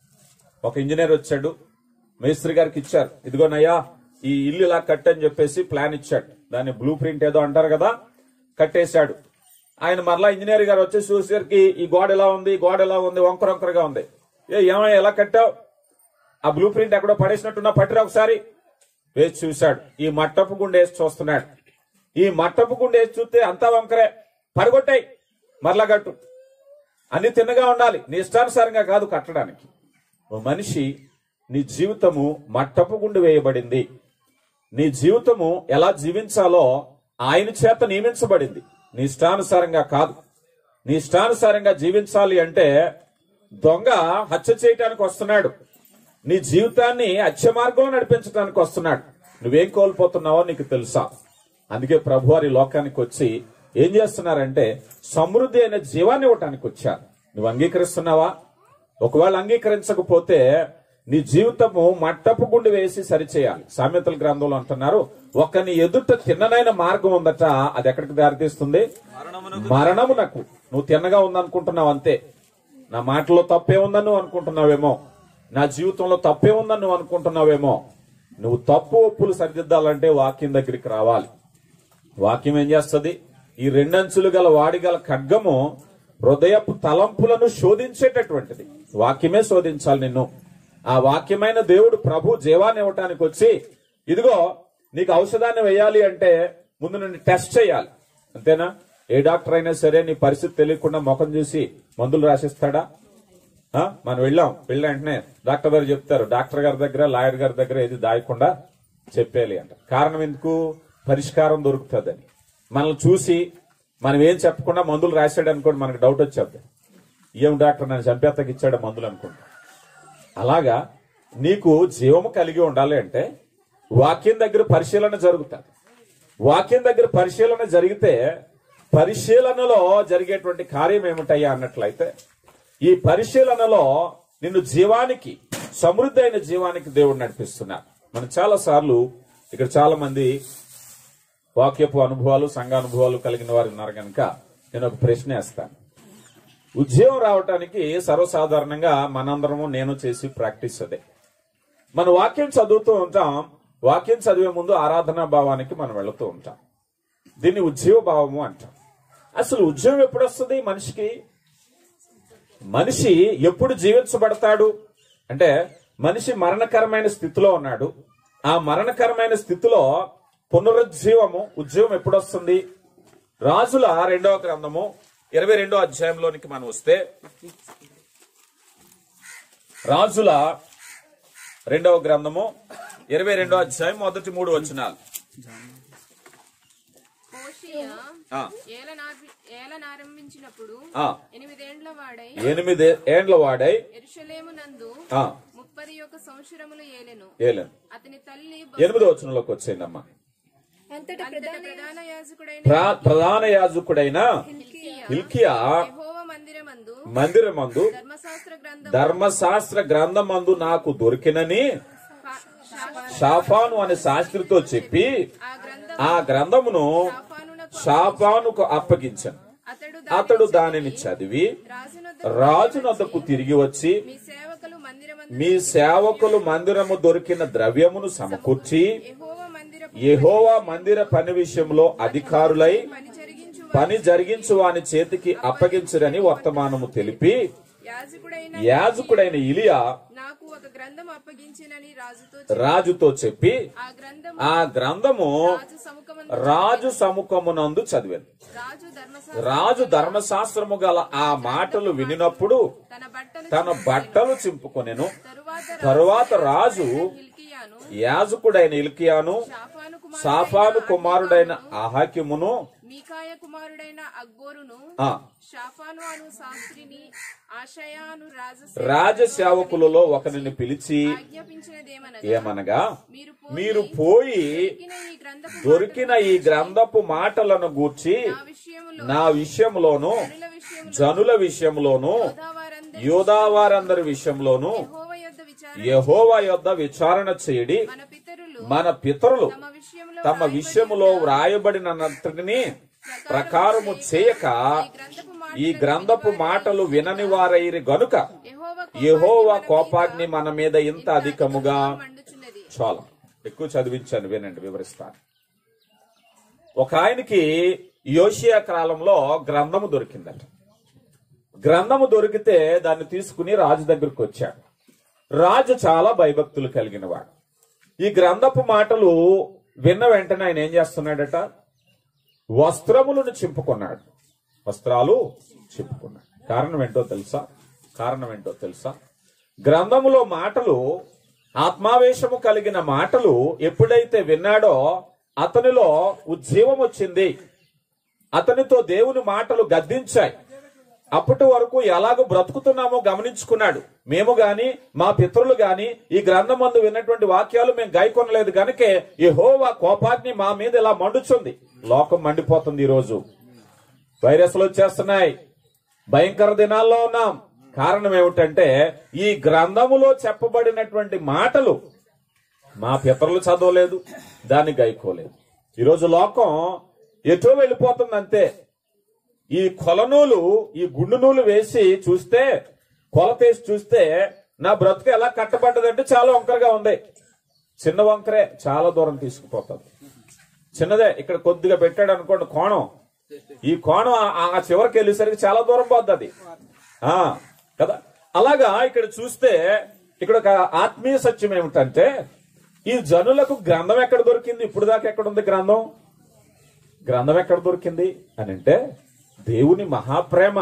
ఒక ఇంజనీర్ వచ్చాడు, మేస్త్రి గారికి ఇచ్చారు. ఇదిగోనయ్యా ఈ ఇల్లు ఇలా కట్టని చెప్పేసి ప్లాన్ ఇచ్చాడు. దాన్ని బ్లూ ప్రింట్ ఏదో అంటారు కదా, కట్టేశాడు. ఆయన మరలా ఇంజనీర్ గారు వచ్చి చూసేసరికి ఈ గోడ ఎలా ఉంది, గోడ ఎలా ఉంది, వంకర వంకరగా ఉంది. ఏ ఏమయ్యా ఎలా కట్టావు, ఆ బ్లూ ప్రింట్ ఎక్కడో పడేసినట్టున్నా పట్టిరా ఒకసారి. వేసి చూశాడు. ఈ మట్టపు గుండె వేసి చూస్తున్నాడు. ఈ మట్టపు గుండె వేసి చూస్తే అంతా వంకరే, పడగొట్టాయి, మరలా కట్టు. అన్ని తిన్నగా ఉండాలి, నీ ఇష్టానుసారంగా కాదు కట్టడానికి. ఓ మనిషి, నీ జీవితము మట్టపు గుండు వేయబడింది. నీ జీవితము ఎలా జీవించాలో ఆయన చేత నియమించబడింది, నీ ఇష్టానుసారంగా కాదు. నీ ఇష్టానుసారంగా జీవించాలి అంటే దొంగ హత్య చేయటానికి వస్తున్నాడు, నీ జీవితాన్ని హత్య మార్గంలో నడిపించడానికి వస్తున్నాడు. నువ్వేం కోల్పోతున్నావో నీకు తెలుసా? అందుకే ప్రభువారి లోకానికి వచ్చి ఏం చేస్తున్నారంటే సమృద్ధి అయిన జీవాన్ని ఇవ్వటానికి వచ్చారు. నువ్వు అంగీకరిస్తున్నావా? ఒకవేళ అంగీకరించకపోతే నీ జీవితము మట్టపు గుండు వేసి సరిచేయాలి. సామెతల గ్రంథంలో అంటున్నారు, ఒకని ఎదుట తిన్ననైన మార్గం ఉందట, అది ఎక్కడికి దారితీస్తుంది? మరణమునకు. నువ్వు తిన్నగా ఉందనుకుంటున్నావు అంతే. నా మాటలో తప్పే ఉందని నువ్వు అనుకుంటున్నావేమో, నా జీవితంలో తప్పే ఉందని నువ్వు అనుకుంటున్నావేమో. నువ్వు తప్పు ఒప్పులు సరిదిద్దాలంటే వాక్యం దగ్గరికి రావాలి. వాక్యం ఏం చేస్తుంది? ఈ రెండంచులు గల వాడి గల ఖడ్గము హృదయపు తలంపులను శోధించేటటువంటిది. వాక్యమే శోధించాలి నిన్ను. ఆ వాక్యమైన దేవుడు ప్రభు జీవాన్ని ఇవ్వటానికి వచ్చి, ఇదిగో నీకు ఔషధాన్ని వేయాలి అంటే ముందు నిన్ను టెస్ట్ చేయాలి, అంతేనా? ఏ డాక్టర్ అయినా సరే నీ పరిస్థితి తెలియకుండా ముఖం చూసి మందులు రాసిస్తాడా? మనం వెళ్ళాం, వెళ్ళి వెంటనే డాక్టర్ గారు చెప్తారు, డాక్టర్ గారి దగ్గర లాయర్ గారి దగ్గర ఏది దాయకుండా చెప్పేయాలి అంట. కారణం ఎందుకు? పరిష్కారం దొరుకుతుందని. మనల్ని చూసి మనం ఏం చెప్పకుండా మందులు రాశాడు అనుకోండి, మనకు డౌట్ వచ్చేది, ఏం డాక్టర్ నన్ను చంపేత్తకి ఇచ్చాడు మందులు అనుకుంటా. అలాగా నీకు జీవము కలిగి ఉండాలి అంటే వాక్యం దగ్గర పరిశీలన జరుగుతుంది. వాక్యం దగ్గర పరిశీలన జరిగితే పరిశీలనలో జరిగేటువంటి కార్యం ఏమిటయ్యా అన్నట్లయితే, ఈ పరిశీలనలో నిన్ను జీవానికి, సమృద్ధి అయిన జీవానికి దేవుడు నడిపిస్తున్నారు. మనం చాలా సార్లు ఇక్కడ చాలా మంది వాక్యపు అనుభవాలు, సంఘ అనుభవాలు కలిగిన వారు ఉన్నారు కనుక నేను ఒక ప్రశ్న వేస్తాను. ఉద్యోగం రావటానికి సర్వసాధారణంగా మనందరము నేను చేసి ప్రాక్టీస్ అదే. మన వాక్యం చదువుతూ ఉంటాం, వాక్యం చదివే ముందు ఆరాధనా భావానికి మనం వెళుతూ ఉంటాం. దీన్ని ఉద్యోగ భావము అంటాం. అసలు ఉద్యోగం ఎప్పుడు వస్తుంది మనిషికి? మనిషి ఎప్పుడు జీవించబడతాడు అంటే, మనిషి మరణకరమైన స్థితిలో ఉన్నాడు. ఆ మరణకరమైన స్థితిలో పునరుజ్జీవము, ఉద్యోగం ఎప్పుడు వస్తుంది? రాజుల రెండవ గ్రంథము ఇరవై రెండో అధ్యాయంలోనికి మనం వస్తే, రాజుల రెండవ గ్రంథము ఇరవై రెండో అధ్యాయం మొదటి మూడు వచనాలు. హోషేయ ఆ, ఏలనార్పి- ఏలనారంభించినప్పుడు ఆ, ఎనిమిదేండ్ల వాడై ఎనిమిది ఏండ్ల వాడై యెరూషలేము నందు ఆ, ముప్పది యొక్క సంవత్సరములు ఏలెను. ఏలేను. అతని తల్లి ఎనిమిదో వచనంలోకి వచ్చేయండమ్మా. అంతటా ప్రధాన ప్రధాన యాజకుడైన ప్రా- ప్రధాన యాజకుడైన హిల్కీయా హిల్కీయా యెహోవా మందిరమందు మందిరమందు ధర్మశాస్త్ర గ్రంథం ధర్మశాస్త్ర గ్రంథమందు నాకు దొరికినని షాఫాను అనే శాస్త్రితో చెప్పి ఆ గ్రంథం ఆ గ్రంథమును షాఫానునకు షాఫానుకు అప్పగించాను. అతడు అతడు దానిని చదివి రాజునొద్దకు తిరిగి వచ్చి మీ సేవకులు మందిరమందు మీ సేవకులు మందిరము దొరికిన ద్రవ్యమును సమకూర్చి యెహోవా మందిరపు యెహోవా మందిర పని విషయంలో అధికారులై పని జరిగించు పని జరిగించు వాని చేతికి అప్పగించరని వర్తమానము తెలిపి యాజకుడైన యాజకుడైన ఇలియా నాకు ఒక గ్రంథం అప్పగించినని రాజుతో రాజుతో చెప్పి ఆ గ్రంథం ఆ గ్రంథము రాజు సముఖమందు రాజు సముఖమునందు చదివాను. రాజు ధర్మశా రాజు ధర్మశాస్త్రము గల ఆ మాటలు వినినప్పుడు తన బట్టలు తన బట్టలు చింపుకొనెను. తరువాత తరువాత రాజు హిల్కీయాను యాజకుడైన ఇల్కియాను షాఫాను కుమారుడైన సాఫాను కుమారుడైన అహాకిమును మీకాయ కుమారుడైన అక్బోరును ఆ షాఫాను అను శాస్త్రిని ఆశయాను రాజ రాజసేవకులలో ఒకరిని పిలిచి ఆజ్ఞాపించినదేమనగా ఏమనగా మీరు మీరు పోయి దొరికిన ఈ గ్రంథపు దొరికిన ఈ గ్రంథపు మాటలను గూర్చి ఆ విషయములో నా విషయంలోను జనుల విషయములో జనుల విషయంలోను యోధావారందరి యోధావారందరి విషయంలోను యెహోవా యొద్ద విచారణ యెహోవా యొద్ద విచారణ చేయడి మన పితరులు మన పితరులు తమ విషయములో తమ విషయములో వ్రాయబడినంతటిని ప్రకారము చేయక గ్రంథపు ఈ గ్రంథపు మాటలు వినని వారైరి గనుక యెహోవా యెహోవా కోపాగ్ని మన మీద ఇంత అధికముగా మండుచున్నది. చాలా ఎక్కువ చదివించాను, వినండి, వివరిస్తాను. ఒక ఆయనకి యోషియా కాలంలో గ్రంథము దొరికిందట. గ్రంథము దొరికితే దాన్ని తీసుకుని రాజు దగ్గరకు వచ్చాడు. రాజు చాలా భయభక్తులు కలిగిన వాడు. ఈ గ్రంథపు మాటలు విన్న వెంటనే ఆయన ఏం చేస్తున్నాడట, వస్త్రములను చింపుకున్నాడు. వస్త్రాలు చింపుకున్నాడు. కారణం ఏంటో తెలుసా? కారణం ఏంటో తెలుసా? గ్రంథములో మాటలు, ఆత్మావేశము కలిగిన మాటలు ఎప్పుడైతే విన్నాడో అతనిలో ఉజ్జీవం వచ్చింది. అతనితో దేవుని మాటలు గద్దించాయి. అప్పటి వరకు ఎలాగో బ్రతుకుతున్నామో గమనించుకున్నాడు. మేము గాని మా పితరులు గాని ఈ గ్రంథమందు విన్నటువంటి వాక్యాలు మేము గాయకొనలేదు గనుకే యెహోవా కోపాగ్ని మా మీద ఇలా మండుచుంది. లోకం మండిపోతుంది. ఈ రోజు వైరస్లు వచ్చేస్తున్నాయి. భయంకర దినాల్లో ఉన్నాం. కారణం ఏమిటంటే ఈ గ్రంథములో చెప్పబడినటువంటి మాటలు మా పితరులు చదవలేదు, దాన్ని గాయకోలేదు. ఈరోజు లోకం ఎటో వెళ్ళిపోతుంది అంతే. ఈ కొలనూలు, ఈ గుండు నూలు వేసి చూస్తే, కొలతేసి చూస్తే నా బ్రతుకు ఎలా కట్టబడ్డదంటే చాలా వంకరగా ఉంది. చిన్న వంకరే చాలా దూరం తీసుకుపోతుంది. చిన్నదే ఇక్కడ కొద్దిగా పెట్టాడు అనుకోండి కోణం, ఈ కోణం ఆ చివరికి వెళ్ళేసరికి చాలా దూరం పోద్ది ఆ కదా. అలాగా ఇక్కడ చూస్తే ఇక్కడ ఒక ఆత్మీయ సత్యం ఏమిటంటే ఈ జనులకు గ్రంథం ఎక్కడ దొరికింది? ఇప్పుడు దాకా ఎక్కడ ఉంది గ్రంథం? గ్రంథం ఎక్కడ దొరికింది అని అంటే దేవుని మహాప్రేమ,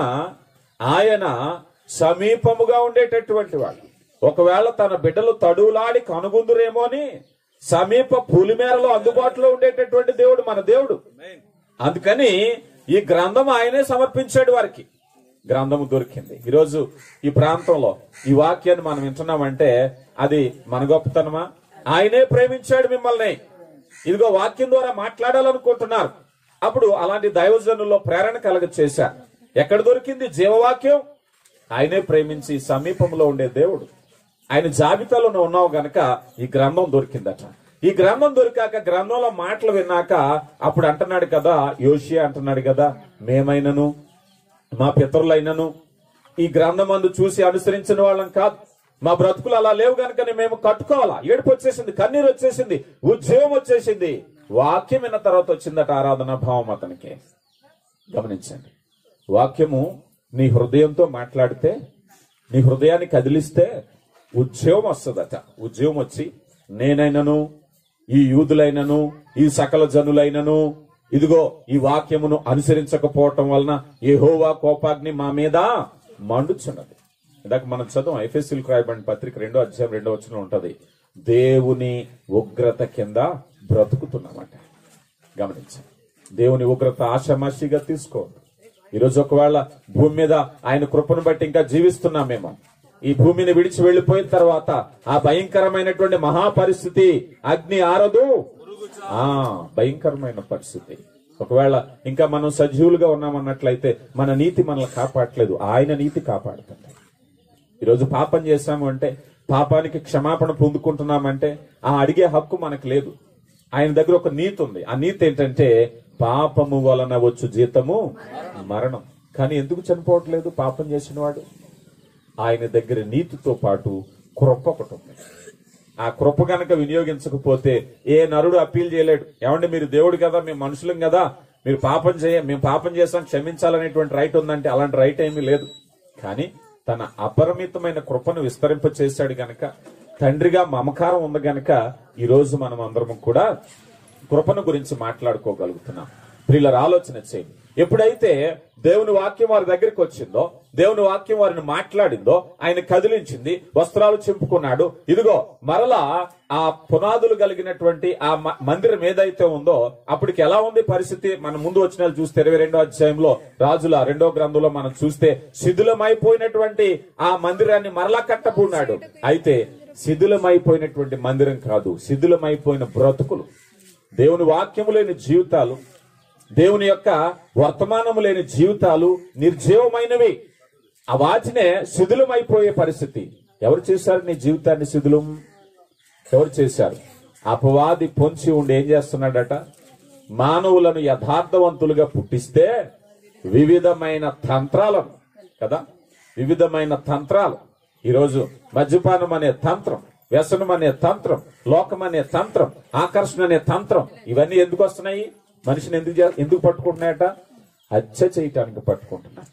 ఆయన సమీపముగా ఉండేటటువంటి వాడు. ఒకవేళ తన బిడ్డలు తడువులాడి కనుగొందురేమో అని సమీప పులిమేరలో అందుబాటులో ఉండేటటువంటి దేవుడు మన దేవుడు. అందుకని ఈ గ్రంథం ఆయనే సమర్పించాడు వారికి. గ్రంథము దొరికింది. ఈరోజు ఈ ప్రాంతంలో ఈ వాక్యాన్ని మనం వింటున్నామంటే అది మన గొప్పతనమా? ఆయనే ప్రేమించాడు మిమ్మల్ని. ఇదిగో వాక్యం ద్వారా మాట్లాడాలనుకుంటున్నారు. అప్పుడు అలాంటి దైవజనుల్లో ప్రేరణ కలగ చేశారు. ఎక్కడ దొరికింది జీవవాక్యం? ఆయనే ప్రేమించి సమీపంలో ఉండే దేవుడు. ఆయన జాబితాలో ఉన్నావు గనక ఈ గ్రంథం దొరికిందట. ఈ గ్రంథం దొరికాక, గ్రంథంలో మాటలు విన్నాక అప్పుడు అంటున్నాడు కదా, యోషియా అంటున్నాడు కదా, మేమైనను మా పితరులైనను ఈ గ్రంథం అందు చూసి అనుసరించిన వాళ్ళం కాదు. మా బ్రతుకులు అలా లేవు గనుకనే మేము కట్టుకోవాలా. ఏడుపు వచ్చేసింది, కన్నీరు వచ్చేసింది, ఉద్యోగం వచ్చేసింది. వాక్యం విన్న తర్వాత వచ్చిందట ఆరాధన భావం అతనికి. గమనించండి, వాక్యము నీ హృదయంతో మాట్లాడితే, నీ హృదయాన్ని కదిలిస్తే ఉద్యోగం వస్తుందట. ఉద్యోగం వచ్చి నేనైనను ఈ యూదులైనను ఈ సకల జనులైనను ఇదిగో ఈ వాక్యమును అనుసరించకపోవటం వలన యెహోవా కోపాగ్ని మా మీద మండుచున్నది. ఇందాక మనం చదువు ఎఫెసీయులకు రాయబడిన పత్రిక రెండో అధ్యాయం రెండో వచనం ఉంటది. దేవుని ఉగ్రత కింద బ్రతుకుతున్నామట. గమనించండి, దేవుని ఉగ్రత ఆషామాషిగా తీసుకోండి. ఈరోజు ఒకవేళ భూమి మీద ఆయన కృపను బట్టి ఇంకా జీవిస్తున్నామేమో, ఈ భూమిని విడిచి వెళ్లిపోయిన తర్వాత ఆ భయంకరమైనటువంటి మహాపరిస్థితి, అగ్ని ఆరదు, ఆ భయంకరమైన పరిస్థితి. ఒకవేళ ఇంకా మనం సజీవులుగా ఉన్నామన్నట్లయితే మన నీతి మనల్ని కాపాడట్లేదు, ఆయన నీతి కాపాడుతుంది. ఈరోజు పాపం చేశాము అంటే, పాపానికి క్షమాపణ పొందుకుంటున్నామంటే ఆ అడిగే హక్కు మనకు లేదు. ఆయన దగ్గర ఒక నీతి ఉంది. ఆ నీతి ఏంటంటే పాపము వలన వచ్చు జీతము మరణం. కానీ ఎందుకు చనిపోవట్లేదు పాపం చేసిన వాడు? ఆయన దగ్గర నీతితో పాటు కృప ఒకటి ఉంది. ఆ కృప గనక వినియోగించకపోతే ఏ నరుడు అప్పీల్ చేయలేడు. ఏమంటే మీరు దేవుడు కదా, మేము మనుషులం కదా, మీరు పాపం చేయ మేము పాపం చేసాం క్షమించాలనేటువంటి రైట్ ఉందంటే అలాంటి రైట్ ఏమీ లేదు. కానీ తన అపరిమితమైన కృపను విస్తరింప చేశాడు గనక, తండ్రిగా మమకారం ఉంది గనక ఈ రోజు మనం అందరం కూడా కృపను గురించి మాట్లాడుకోగలుగుతున్నాం. ప్రియులారా, ఆలోచన చేయండి. ఎప్పుడైతే దేవుని వాక్యం వారి దగ్గరికి వచ్చిందో, దేవుని వాక్యం వారిని మాట్లాడిందో, ఆయన కదిలించింది, వస్త్రాలు చింపుకున్నాడు. ఇదిగో మరలా ఆ పునాదులు కలిగినటువంటి ఆ మందిరం ఏదైతే ఉందో అప్పటికి ఎలా ఉంది పరిస్థితి? మనం ముందు వచ్చిన చూస్తే ఇరవై రెండో అధ్యాయంలో రాజుల రెండో గ్రంథంలో మనం చూస్తే శిథిలమైపోయినటువంటి ఆ మందిరాన్ని మరలా కట్టబోన్నాడు. అయితే శిథిలమైపోయినటువంటి మందిరం కాదు, శిథిలమైపోయిన బ్రతుకులు, దేవుని వాక్యము లేని జీవితాలు, దేవుని యొక్క వర్తమానము లేని జీవితాలు నిర్జీవమైనవి. ఆ వాటినే శిథిలమైపోయే పరిస్థితి. ఎవరు చేశారు నీ జీవితాన్ని శిథిలం? ఎవరు చేశారు? అపవాది పొంచి ఉండి ఏం చేస్తున్నాడట? మానవులను యథార్థవంతులుగా పుట్టిస్తే వివిధమైన తంత్రాలను కదా, వివిధమైన తంత్రాలు. ఈరోజు మద్యపానం అనే తంత్రం, వ్యసనం అనే తంత్రం, లోకం అనే తంత్రం, ఆకర్షణ అనే తంత్రం, ఇవన్నీ ఎందుకు వస్తున్నాయి? మనిషిని ఎందుకు ఎందుకు పట్టుకుంటున్నాయట? హత్య చేయటానికి పట్టుకుంటున్నాయి.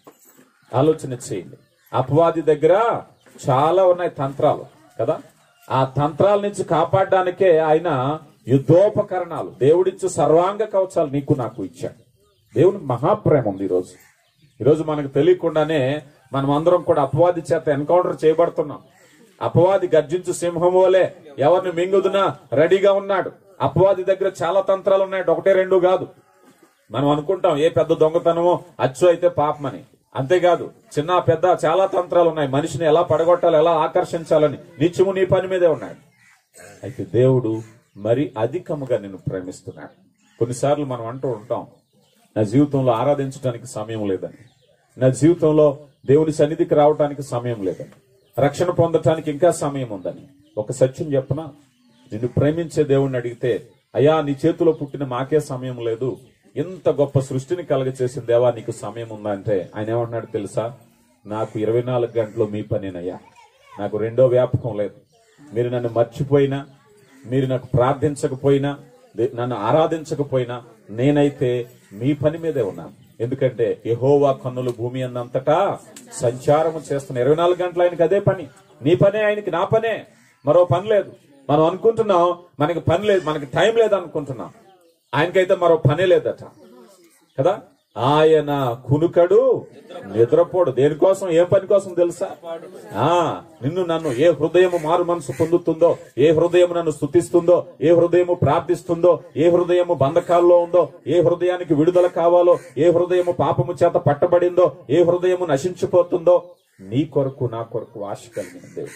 ఆలోచన చేయండి. అపవాది దగ్గర చాలా ఉన్నాయి తంత్రాలు కదా. ఆ తంత్రాల నుంచి కాపాడడానికే ఆయన యుద్ధోపకరణాలు, దేవుడిచ్చే సర్వాంగ కవచాలు నీకు నాకు ఇచ్చాడు. దేవుని మహాప్రేమ ఉంది. ఈరోజు ఈరోజు మనకు తెలియకుండానే మనం అందరం కూడా అపవాది చేత ఎన్కౌంటర్ చేయబడుతున్నాం. అపవాది గర్జించు సింహం వలె ఎవరిని మింగుదునా రెడీగా ఉన్నాడు. అపవాది దగ్గర చాలా తంత్రాలు ఉన్నాయి, ఒకటే రెండు కాదు. మనం అనుకుంటాం ఏ పెద్ద దొంగతనమో అచ్చు అయితే పాపమని. అంతేకాదు, చిన్న పెద్ద చాలా తంత్రాలు ఉన్నాయి. మనిషిని ఎలా పడగొట్టాలి, ఎలా ఆకర్షించాలని నిత్యము నీ పని మీదే ఉన్నాడు. అయితే దేవుడు మరి అధికముగా నిన్ను ప్రేమిస్తున్నాడు. కొన్నిసార్లు మనం అంటూ ఉంటాం, నా జీవితంలో ఆరాధించడానికి సమయం లేదని, నా జీవితంలో దేవుని సన్నిధికి రావడానికి సమయం లేదని, రక్షణ పొందటానికి ఇంకా సమయం ఉందని. ఒక సత్యం చెప్పనా? నిన్ను ప్రేమించే దేవుణ్ణి అడిగితే, అయ్యా నీ చేతిలో పుట్టిన మాకే సమయం లేదు, ఇంత గొప్ప సృష్టిని కలగ చేసిన దేవా నీకు సమయం ఉందా అంటే ఆయన ఏమంటున్నాడు తెలుసా? నాకు ఇరవై నాలుగు గంటలు మీ పనేనయ్యా, నాకు రెండో వ్యాపకం లేదు. మీరు నన్ను మర్చిపోయినా, మీరు నాకు ప్రార్థించకపోయినా, నన్ను ఆరాధించకపోయినా నేనైతే మీ పని మీదే ఉన్నాను. ఎందుకంటే యెహోవా కన్నులు భూమి అన్నంతటా సంచారము చేస్తున్న ఇరవై నాలుగు గంటలు ఆయనకి అదే పని. నీ పనే ఆయనకి, నా పనే, మరో పని లేదు. మనం అనుకుంటున్నాం మనకి పని లేదు, మనకి టైం లేదు అనుకుంటున్నాం. ఆయనకైతే మరో పనే లేదట కదా. ఆయన కునుకడు నిద్రపోడు. దేనికోసం, ఏ పని కోసం తెలుసా? ఆ నిన్ను నన్ను ఏ హృదయము మారు మనసు పొందుతుందో, ఏ హృదయము నన్ను స్తుతిస్తుందో, ఏ హృదయము ప్రార్థిస్తుందో, ఏ హృదయము బంధకాల్లో ఉందో, ఏ హృదయానికి విడుదల కావాలో, ఏ హృదయము పాపము చేత పట్టబడిందో, ఏ హృదయము నశించిపోతుందో, నీ కొరకు నా కొరకు ఆశ కలిగిన దేవుడు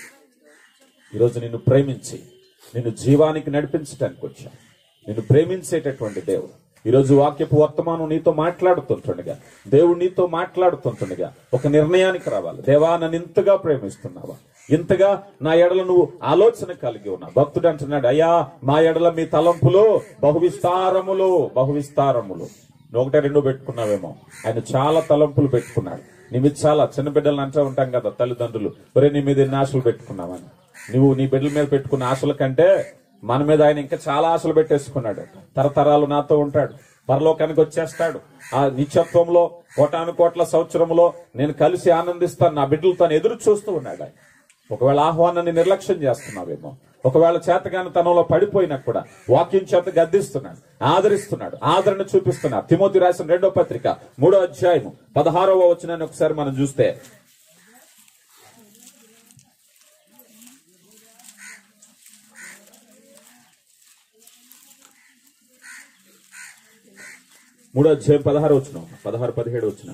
ఈరోజు నిన్ను ప్రేమించి నిన్ను జీవానికి నడిపించడానికి వచ్చా. నిన్ను ప్రేమించేటటువంటి దేవుడు ఈరోజు వాక్యపు వర్తమానం నీతో మాట్లాడుతుంటుండగా, దేవుడు నీతో మాట్లాడుతుంటుండగా ఒక నిర్ణయానికి రావాలి. దేవా నన్ను ఇంతగా ప్రేమిస్తున్నావా, ఇంతగా నా ఎడల నువ్వు ఆలోచన కలిగి ఉన్నా. భక్తుడు అంటున్నాడు, అయ్యా మా ఎడల మీ తలంపులు బహువిస్తారములు బహువిస్తారములు. ఒకటే రెండు పెట్టుకున్నావేమో, ఆయన చాలా తలంపులు పెట్టుకున్నాడు. నీ మీద చాలా చిన్న బిడ్డలను అంటూ ఉంటాం కదా తల్లిదండ్రులు, ఒరే నీ మీద ఎన్ని ఆశలు పెట్టుకున్నావని. నువ్వు నీ బిడ్డల మీద పెట్టుకున్న ఆశల కంటే మన మీద ఆయన ఇంకా చాలా ఆశలు పెట్టేసుకున్నాడు. తరతరాలు నాతో ఉంటాడు, పరలోకానికి వచ్చేస్తాడు, ఆ నిత్యత్వంలో కోటాను కోట్ల సంవత్సరంలో నేను కలిసి ఆనందిస్తాను, నా బిడ్డలతో ఎదురు చూస్తూ ఉన్నాడు ఆయన. ఒకవేళ ఆహ్వానాన్ని నిర్లక్ష్యం చేస్తున్నావేమో, ఒకవేళ చేతగాని తనంలో పడిపోయినా కూడా వాక్యం చేత గద్దిస్తున్నాడు, ఆదరిస్తున్నాడు, ఆదరణ చూపిస్తున్నాడు. తిమోతి రాసిన రెండో పత్రిక మూడో అధ్యాయము పదహారవ వచనాన్ని ఒకసారి మనం చూస్తే, మూడో అధ్యాయం పదహారు వచ్చిన పదహారు పదిహేడు వచ్చిన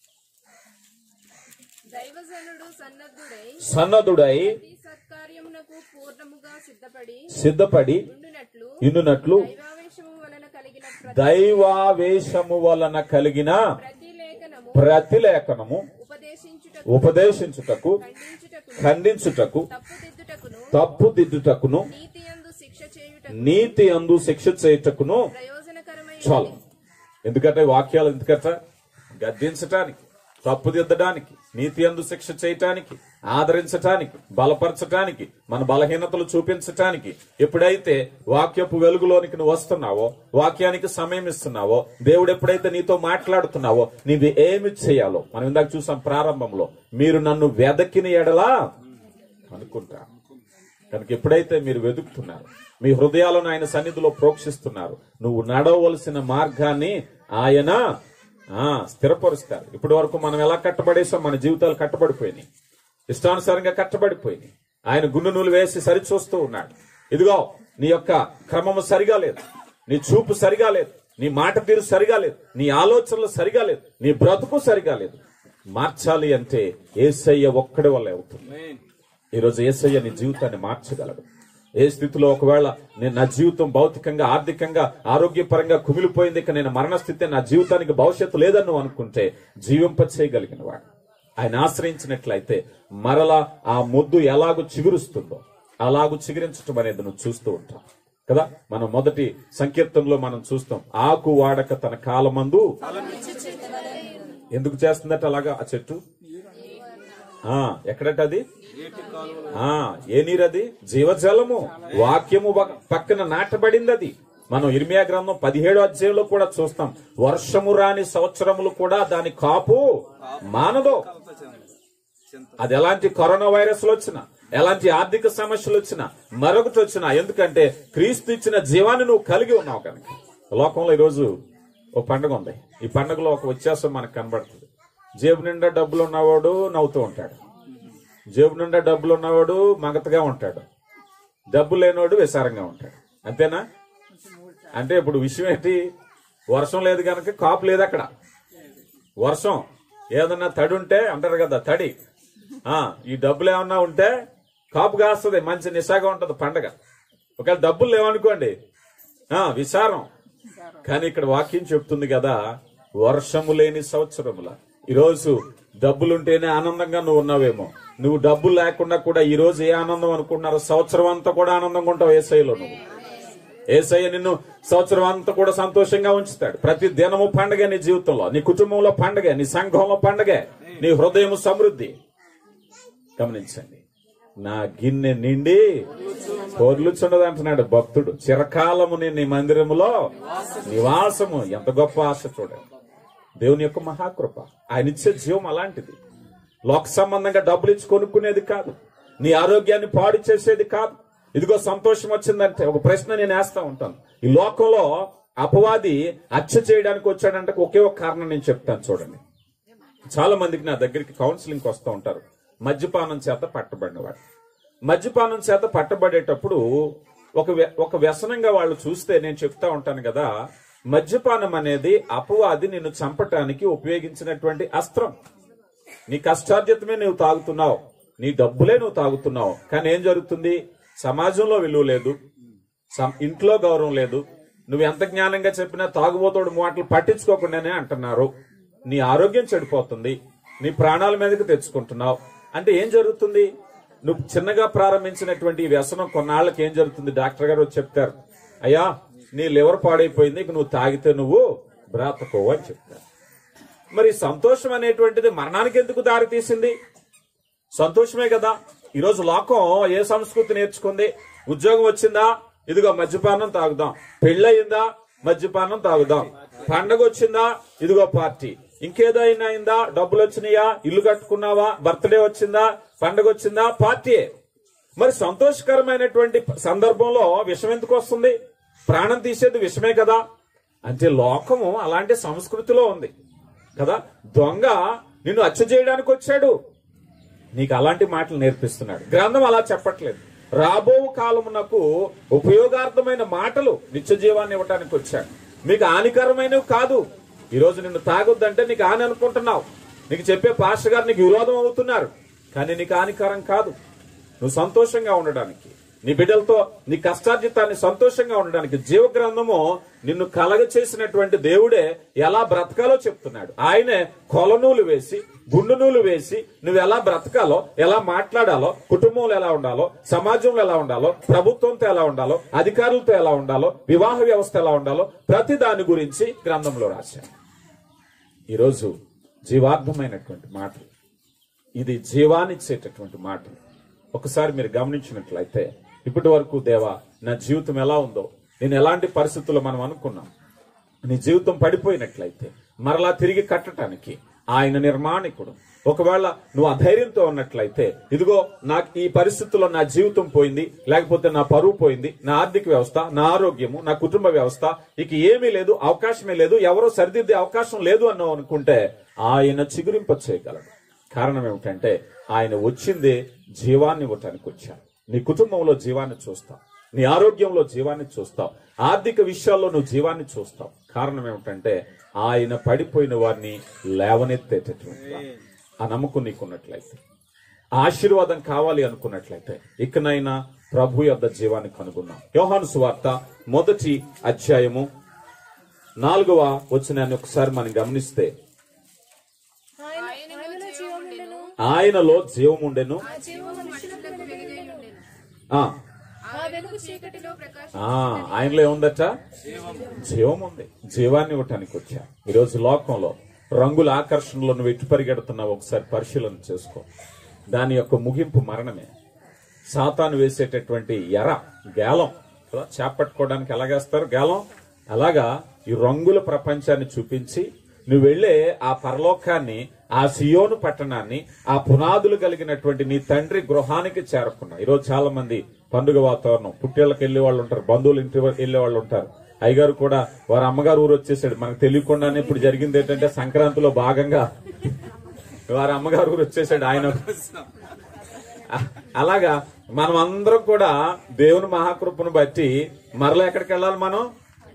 దైవజనుడు సన్నద్ధుడై సన్నద్ధుడై ప్రతి సత్కార్యమునకు పూర్ణముగా సిద్ధపడి సిద్ధపడి ఉండునట్లు ఇన్నునట్లు దైవావేశము వలన కలిగిన దైవావేశము వలన కలిగిన ప్రతి లేఖనము ప్రతి లేఖనము ఉపదేశించుటకు ఉపదేశించుటకు ఖండించుటకు ఖండించుటకు తప్పుదిద్దుటకును తప్పుదిద్దుటకును నీతి యందు శిక్ష చేయుటకు నీతి అందు శిక్ష చేయుటకును ప్రయోజనకరమైన చాలు. ఎందుకంటే వాక్యాలు ఎందుకట? గద్దించటానికి, తప్పుదిద్దడానికి, నీతి యందు శిక్ష చేయటానికి, ఆదరించటానికి, బలపరచటానికి, మన బలహీనతలు చూపించటానికి ఎప్పుడైతే వాక్యపు వెలుగులోనికి నువ్వు వస్తున్నావో, వాక్యానికి సమయం ఇస్తున్నావో, దేవుడు ఎప్పుడైతే నీతో మాట్లాడుతున్నావో, నీవు ఏమి చేయాలో మనం ఇందాక చూసాం ప్రారంభంలో, మీరు నన్ను వెదకిన ఎడలా అనుకుంటా. కనుక ఎప్పుడైతే మీరు వెతుకుతున్నారు, మీ హృదయాలను ఆయన సన్నిధిలో ప్రోక్షిస్తున్నారు, నువ్వు నడవలసిన మార్గాన్ని ఆయన ఆ స్థిరపరుస్తారు. ఇప్పటి వరకు మనం ఎలా కట్టబడేసాం, మన జీవితాలు కట్టబడిపోయినాయి, ఇష్టానుసారంగా కట్టబడిపోయినాయి. ఆయన గుండు నూలు వేసి సరిచూస్తూ ఉన్నాడు. ఇదిగో నీ యొక్క క్రమము సరిగా లేదు, నీ చూపు సరిగా లేదు, నీ మాట తీరు సరిగా లేదు, నీ ఆలోచనలు సరిగా లేదు, నీ బ్రతుకు సరిగా లేదు. మార్చాలి అంటే యేసయ్య ఒక్కడి వల్ల అవుతుంది. ఈరోజు యేసయ్య నీ జీవితాన్ని మార్చగలడు. ఏ స్థితిలో ఒకవేళ నేను నా జీవితం భౌతికంగా, ఆర్థికంగా, ఆరోగ్యపరంగా కుమిలిపోయింది, ఇక నేను మరణ స్థితి, నా జీవితానికి భవిష్యత్తు లేదని నువ్వు అనుకుంటే జీవింప చేయగలిగిన వాడు ఆయన ఆశ్రయించినట్లయితే మరలా ఆ మొద్దు ఎలాగూ చిగురుస్తుందో అలాగూ చిగురించటం అనేది నువ్వు చూస్తూ ఉంటావు కదా. మనం మొదటి సంకీర్తనలో మనం చూస్తాం, ఆకు వాడక తన కాలమందు ఎందుకు చేస్తుందట అలాగా ఆ చెట్టు? ఆ ఎక్కడట అది? ఆ ఏ నీరది? జీవజలము, వాక్యము పక్కన నాటబడింది. అది మనం ఇర్మియా గ్రంథం పదిహేడు అధ్యాయంలో కూడా చూస్తాం. వర్షము రాని సంవత్సరములు కూడా దాని కాపు మానదో. అది ఎలాంటి కరోనా వైరస్లు వచ్చినా, ఎలాంటి ఆర్థిక సమస్యలు వచ్చినా, మరొకటి వచ్చినా, ఎందుకంటే క్రీస్తు ఇచ్చిన జీవాన్ని నువ్వు కలిగి ఉన్నావు కనుక. లోకంలో ఈరోజు ఓ పండుగ ఉంది. ఈ పండుగలో ఒక వ్యత్యాసం మనకు కనబడుతుంది. జేబు నిండా డబ్బులు ఉన్నవాడు నవ్వుతూ ఉంటాడు, జేబు నిండా డబ్బులు ఉన్నవాడు మగతగా ఉంటాడు, డబ్బు లేనివాడు విసారంగా ఉంటాడు. అంతేనా? అంటే ఇప్పుడు విషయం ఏంటి? వర్షం లేదు కనుక కాపు లేదు అక్కడ. వర్షం ఏదన్నా తడి ఉంటే అంటారు కదా, తడి. ఆ ఈ డబ్బులు ఏమన్నా ఉంటే కాపు కాస్తుంది, మంచి నిశాగా ఉంటది పండగ. ఒకవేళ డబ్బులు లేవనుకోండి, ఆ విసారం. కానీ ఇక్కడ వాక్యం చెప్తుంది కదా, వర్షము లేని సంవత్సరముల. ఈరోజు డబ్బులుంటేనే ఆనందంగా నువ్వు ఉన్నావేమో, నువ్వు డబ్బులు లేకుండా కూడా ఈ రోజు ఏ ఆనందం అనుకుంటున్నారో, సంవత్సరం అంతా కూడా ఆనందంగా ఉంటావు యేసయ్యలో. నువ్వు యేసయ్య నిన్ను సంవత్సరం అంతా కూడా సంతోషంగా ఉంచుతాడు. ప్రతి దినము పండగే నీ జీవితంలో, నీ కుటుంబంలో పండగే, నీ సంఘంలో పండగే, నీ హృదయం సమృద్ధి. గమనించండి, నా గిన్నె నిండి పొర్లుచున్నది అంటున్నాడు భక్తుడు. చిరకాలము నేను నీ మందిరములో నివాసము. ఎంత గొప్ప ఆశ చూడండి. దేవుని యొక్క మహాకృప, ఆయన ఇచ్చే జీవం అలాంటిది. లోక సంబంధంగా డబ్బులు ఇచ్చి కొనుక్కునేది కాదు, నీ ఆరోగ్యాన్ని పాడు చేసేది కాదు. ఇదిగో సంతోషం వచ్చిందంటే ఒక ప్రశ్న నేను వేస్తా ఉంటాను. ఈ లోకంలో అపవాది హత్య చేయడానికి వచ్చాడంటే ఒకే ఒక కారణం నేను చెప్తాను చూడండి. చాలా మందికి నా దగ్గరికి కౌన్సిలింగ్ వస్తూ ఉంటారు, మద్యపానం చేత పట్టబడినవాడు. మద్యపానం చేత పట్టబడేటప్పుడు ఒక ఒక వ్యసనంగా వాళ్ళు చూస్తే నేను చెప్తా ఉంటాను కదా, మద్యపానం అనేది అపవాది నిన్ను చంపటానికి ఉపయోగించినటువంటి అస్త్రం. నీ కష్టార్జితమే నువ్వు తాగుతున్నావు, నీ డబ్బులే నువ్వు తాగుతున్నావు. కానీ ఏం జరుగుతుంది? సమాజంలో విలువ లేదు, ఇంట్లో గౌరవం లేదు. నువ్వు ఎంత జ్ఞానంగా చెప్పినా తాగుబోతోడు మాటలు పట్టించుకోకుండానే అంటున్నారు. నీ ఆరోగ్యం చెడిపోతుంది, నీ ప్రాణాల మీదకి తెచ్చుకుంటున్నావు. అంటే ఏం జరుగుతుంది? నువ్వు చిన్నగా ప్రారంభించినటువంటి ఈ వ్యసనం కొన్నాళ్ళకి ఏం జరుగుతుంది? డాక్టర్ గారు చెప్తారు, అయ్యా నీ లివర్ పాడైపోయింది, ఇక నువ్వు తాగితే నువ్వు బ్రతకవు అని చెప్తారు. మరి సంతోషం అనేటువంటిది మరణానికి ఎందుకు దారి తీసింది? సంతోషమే కదా. ఈరోజు లోకం ఏ సంస్కృతి నేర్చుకుంది? ఉద్యోగం వచ్చిందా, ఇదిగో మద్యపానం తాగుదాం. పెళ్ళయిందా, మద్యపానం తాగుదాం. పండగ వచ్చిందా, ఇదిగో పార్టీ. ఇంకేదైనా అయిందా, డబ్బులు వచ్చినాయా, ఇల్లు కట్టుకున్నావా, బర్త్డే వచ్చిందా, పండగ వచ్చిందా, పార్టీయే. మరి సంతోషకరమైనటువంటి సందర్భంలో విషం ఎందుకు వస్తుంది? ప్రాణం తీసేది విషమే కదా. అంటే లోకము అలాంటి సంస్కృతిలో ఉంది కదా. దొంగ నిన్ను హత్య చేయడానికి వచ్చాడు, నీకు అలాంటి మాటలు నేర్పిస్తున్నాడు. గ్రంథం అలా చెప్పట్లేదు. రాబో కాలమునకు ఉపయోగార్థమైన మాటలు నిత్య జీవాన్ని ఇవ్వడానికి వచ్చాడు. మీకు హానికరమైనవి కాదు. ఈరోజు నిన్ను తాగొద్దంటే నీకు హాని అనుకుంటున్నావు, నీకు చెప్పే పాస్టర్ గారు నీకు విరోధం అవుతున్నారు, కానీ నీకు హానికరం కాదు. నువ్వు సంతోషంగా ఉండడానికి, నీ బిడ్డలతో నీ కష్టార్జితాన్ని సంతోషంగా ఉండడానికి జీవ గ్రంథము నిన్ను కలగ చేసినటువంటి దేవుడే ఎలా బ్రతకాలో చెప్తున్నాడు. ఆయనే కొలనూలు వేసి, గుండు నూలు వేసి నువ్వు ఎలా బ్రతకాలో, ఎలా మాట్లాడాలో, కుటుంబంలో ఎలా ఉండాలో, సమాజంలో ఎలా ఉండాలో, ప్రభుత్వంతో ఎలా ఉండాలో, అధికారులతో ఎలా ఉండాలో, వివాహ వ్యవస్థ ఎలా ఉండాలో, ప్రతి దాని గురించి గ్రంథంలో రాశాడు. ఈరోజు జీవార్థమైనటువంటి మాటలు, ఇది జీవాన్నిచ్చేటటువంటి మాటలు. ఒకసారి మీరు గమనించినట్లయితే ఇప్పటి వరకు దేవా నా జీవితం ఎలా ఉందో, నేను ఎలాంటి పరిస్థితుల్లో మనం అనుకున్నాం, నీ జీవితం పడిపోయినట్లయితే మరలా తిరిగి కట్టడానికి ఆయన నిర్మాణికుడు. ఒకవేళ నువ్వు అధైర్యంతో ఉన్నట్లయితే, ఇదిగో నాకు ఈ పరిస్థితుల్లో నా జీవితం పోయింది, లేకపోతే నా పరువు పోయింది, నా ఆర్థిక వ్యవస్థ, నా ఆరోగ్యము, నా కుటుంబ వ్యవస్థ, ఇక ఏమీ లేదు, అవకాశమే లేదు, ఎవరో సరిదిద్దే అవకాశం లేదు అన్న అనుకుంటే ఆయన చిగురింప చేయగలడు. కారణం ఏమిటంటే ఆయన వచ్చిందే జీవాన్ని ఇవ్వటానికి వచ్చాడు. నీ కుటుంబంలో జీవాన్ని చూస్తావు, నీ ఆరోగ్యంలో జీవాన్ని చూస్తావు, ఆర్థిక విషయాల్లో నువ్వు జీవాన్ని చూస్తావు. కారణం ఏమిటంటే ఆయన పడిపోయిన వారిని లేవనెత్తేటటువంటి ఆ నమ్మకం నీకున్నట్లయితే, ఆశీర్వాదం కావాలి అనుకున్నట్లయితే ఇకనైనా ప్రభు యొద్ద జీవాన్ని కనుగొన్నాం. యోహాను సువార్త మొదటి అధ్యాయము నాలుగవ వచనాన్ని ఒకసారి మనం గమనిస్తే, ఆయనలో జీవముండెను, ఆయనలో జీవముండెను, ఆ జీవము మనుషులకు వెలుగై ఉండెను. ఆ ఆ వెలుగు చీకటిలో ప్రకాశం ఆ ఆయనలో ఏముందట? జీవం ఉంది. జీవాన్ని ఇవ్వటానికి వచ్చా. ఈరోజు లోకంలో రంగుల ఆకర్షణలో నువ్వు ఎటు పరిగెడుతున్నావు ఒకసారి పరిశీలన చేసుకో. దాని యొక్క ముగింపు మరణమే. సాతాను వేసేటటువంటి ఎర, గేలం, చేపట్టుకోవడానికి ఎలాగేస్తారు గేలం, అలాగా ఈ రంగుల ప్రపంచాన్ని చూపించి నువ్వు వెళ్లే ఆ పరలోకాన్ని, ఆ సియోను పట్టణాన్ని, ఆ పునాదులు కలిగినటువంటి నీ తండ్రి గృహానికి చేరుకున్నా. ఈరోజు చాలా మంది పండుగ వాతావరణం, పుట్టేళ్ళకి వెళ్లే వాళ్ళు ఉంటారు, బంధువులు ఇంటి వెళ్లే వాళ్ళు ఉంటారు. అయ్యగారు కూడా వారి అమ్మగారు ఊరు వచ్చేసాడు. మనకు తెలియకుండానే ఇప్పుడు జరిగింది ఏంటంటే సంక్రాంతిలో భాగంగా వారి అమ్మగారు ఊరు వచ్చేసాడు ఆయన. అలాగా మనం అందరం కూడా దేవుని మహాకృపను బట్టి మరలా ఎక్కడికి వెళ్ళాలి? మనం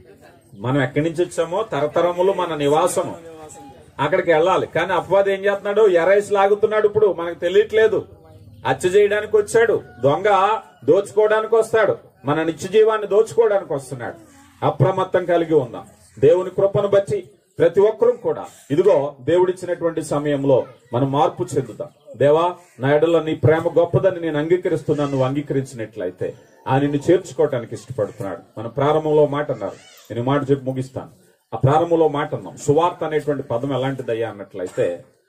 మనం ఎక్కడి నుంచి వచ్చామో తరతరములు మన నివాసము అక్కడికి వెళ్ళాలి. కానీ అపవాది ఏం చేస్తున్నాడు? ఎరైస్ లాగుతున్నాడు. ఇప్పుడు మనకు తెలియట్లేదు. హత్య చేయడానికి వచ్చాడు, దొంగ దోచుకోవడానికి వస్తాడు, మన నిత్య జీవాన్ని దోచుకోవడానికి వస్తున్నాడు. అప్రమత్తం కలిగి ఉందాం. దేవుని కృపను బట్టి ప్రతి ఒక్కరూ కూడా ఇదిగో దేవుడిచ్చినటువంటి సమయంలో మనం మార్పు చెందుతాం. దేవా, నా ఎడల నీ ప్రేమ గొప్పదని నేను అంగీకరిస్తున్నాను. నువ్వు అంగీకరించినట్లయితే ఆయనని చేర్చుకోవటానికి ఇష్టపడుతున్నాడు. మన ప్రారంభంలో మాట అన్నారు, నేను మాట చెప్పి ముగిస్తాను. ఆ ప్రారంభంలో మాట అన్నాం, సువార్త అనేటువంటి పదం ఎలాంటిదయ్యా అన్నట్లయితే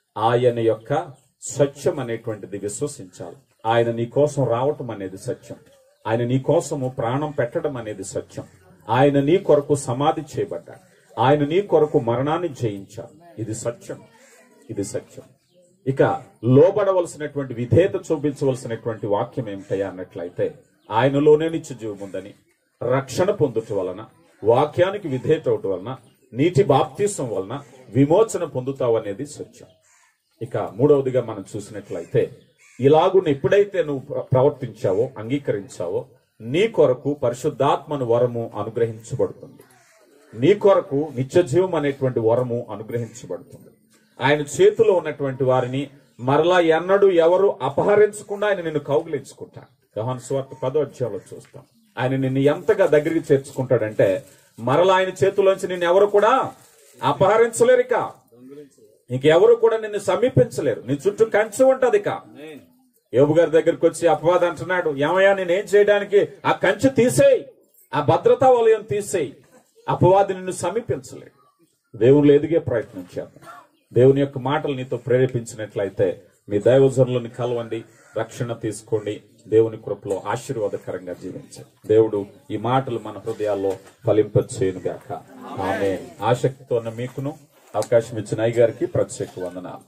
ఆయన యొక్క సత్యం అనేటువంటిది విశ్వసించాలి. ఆయన నీ కోసం రావటం అనేది సత్యం. ఆయన నీ కోసము ప్రాణం పెట్టడం అనేది సత్యం. ఆయన నీ కొరకు సమాధి చేయబడ్డాడు. ఆయన నీ కొరకు మరణాన్ని జయించాడు. ఇది సత్యం, ఇది సత్యం. ఇక లోబడవలసినటువంటి, విధేయత చూపించవలసినటువంటి వాక్యం ఏమిటయ్యా అన్నట్లయితే ఆయనలోనే నిత్య జీవం ఉందని, రక్షణ పొందుట వలన, వాక్యానికి విధేయత అవటం వలన, నీటి బాప్తీసం వలన విమోచన పొందుతావు అనేది సత్యం. ఇక మూడవదిగా మనం చూసినట్లయితే ఇలాగున్న ఎప్పుడైతే నువ్వు ప్రవర్తించావో, అంగీకరించావో, నీ కొరకు పరిశుద్ధాత్మను వరము అనుగ్రహించబడుతుంది. నీ కొరకు నిత్య జీవం అనేటువంటి వరము అనుగ్రహించబడుతుంది. ఆయన చేతిలో ఉన్నటువంటి వారిని మరలా ఎన్నడూ ఎవరు అపహరించకుండా ఆయన నిన్ను కౌగిలించుకుంటాడు. యోహాను సువార్త పదో అధ్యాయంలో చూస్తాం. ఆయన నిన్ను ఎంతగా దగ్గరికి చేర్చుకుంటాడంటే మరలా ఆయన చేతిలోంచి నిన్ను ఎవరు కూడా అపహరించలేరు. ఇక ఇంకెవరు కూడా నిన్ను సమీపించలేరు. నీ చుట్టూ కంచె ఉంటది. ఇక యోబు గారి దగ్గరికి వచ్చి అపవాది అంటున్నాడు, ఏమయ్యా నేనేం చేయడానికి? ఆ కంచె తీసేయి, ఆ భద్రతా వలయం తీసేయి. అపవాది నిన్ను సమీపించలేడు. దేవుళ్ళు ఎదిగే ప్రయత్నం చేద్దాం. దేవుని యొక్క మాటలు నీతో ప్రేరేపించినట్లయితే మీ దైవజనులను కలవండి, రక్షణ తీసుకోండి, దేవుని కృపలో ఆశీర్వాదకరంగా జీవించండి. దేవుడు ఈ మాటలు మన హృదయాల్లో ఫలింపచేయును గాక. ఆమేన్. ఆసక్తితో ఉన్న మీకును అవకాశం ఇచ్చిన అయ్య గారికి ప్రత్యేక వందనాలు.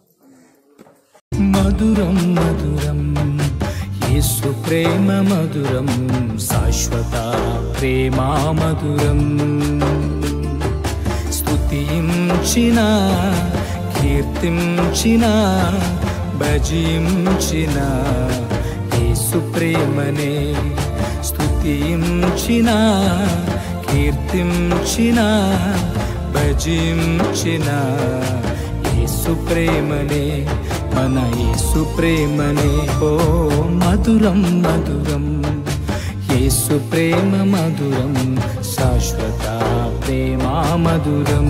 మధురం మధురం యేసు ప్రేమ మధురం, శాశ్వత ప్రేమ మధురం. స్తుతించిన, కీర్తించిన, భజించిన యేసు ప్రేమనే, స్తుతించిన, కీర్తించిన, భజించిన యేసు ప్రేమనే, మన యేసు ప్రేమనే. ఓ మధురం మధురం యేసు ప్రేమ మధురం, శాశ్వత ప్రేమ మధురం.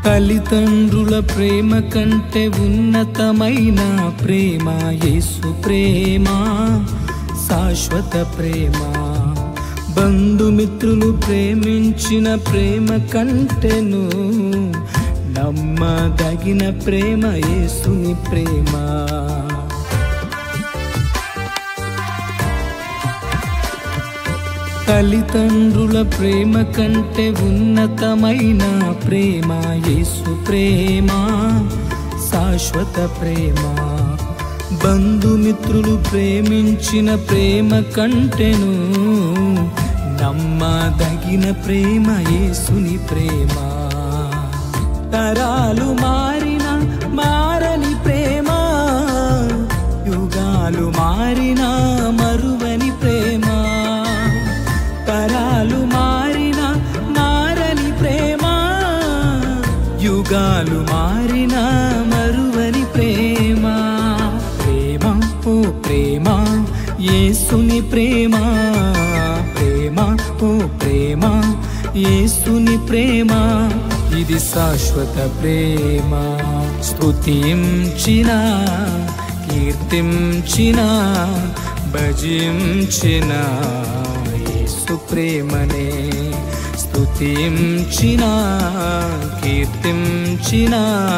తల్లిదండ్రుల ప్రేమ కంటే ఉన్నతమైన ప్రేమ యేసు ప్రేమ, శాశ్వత ప్రేమ. బంధుమిత్రులు ప్రేమించిన ప్రేమ కంటెను నమ్మదగిన ప్రేమ యేసుని ప్రేమ. తల్లిదండ్రుల ప్రేమ కంటే ఉన్నతమైన ప్రేమ యేసు ప్రేమ, శాశ్వత ప్రేమ. బంధుమిత్రులు ప్రేమించిన ప్రేమ కంటెను నమ్మదగిన ప్రేమ యేసుని ప్రేమ. తరాలు మారిన మారని ప్రేమ, యుగాలు మారిన మరువని ప్రేమ. తరాలు మారిన మారని ప్రేమ, యుగాలు మారిన మరువని ప్రేమ. ప్రేమ ఓ ప్రేమ యేసుని ప్రేమ, ప్రేమ ఓ ప్రేమ యేసుని ప్రేమ. ఇది శాశ్వత ప్రేమ. స్తుతించిన కీర్తించిన భజించిన యేసు ప్రేమనే, స్తుతించిన కీర్తించిన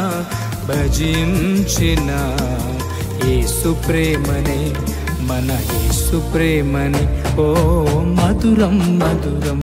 భజించిన యేసు ప్రేమనే, మన యేసు ప్రేమనే. ఓ మధురం మధురం.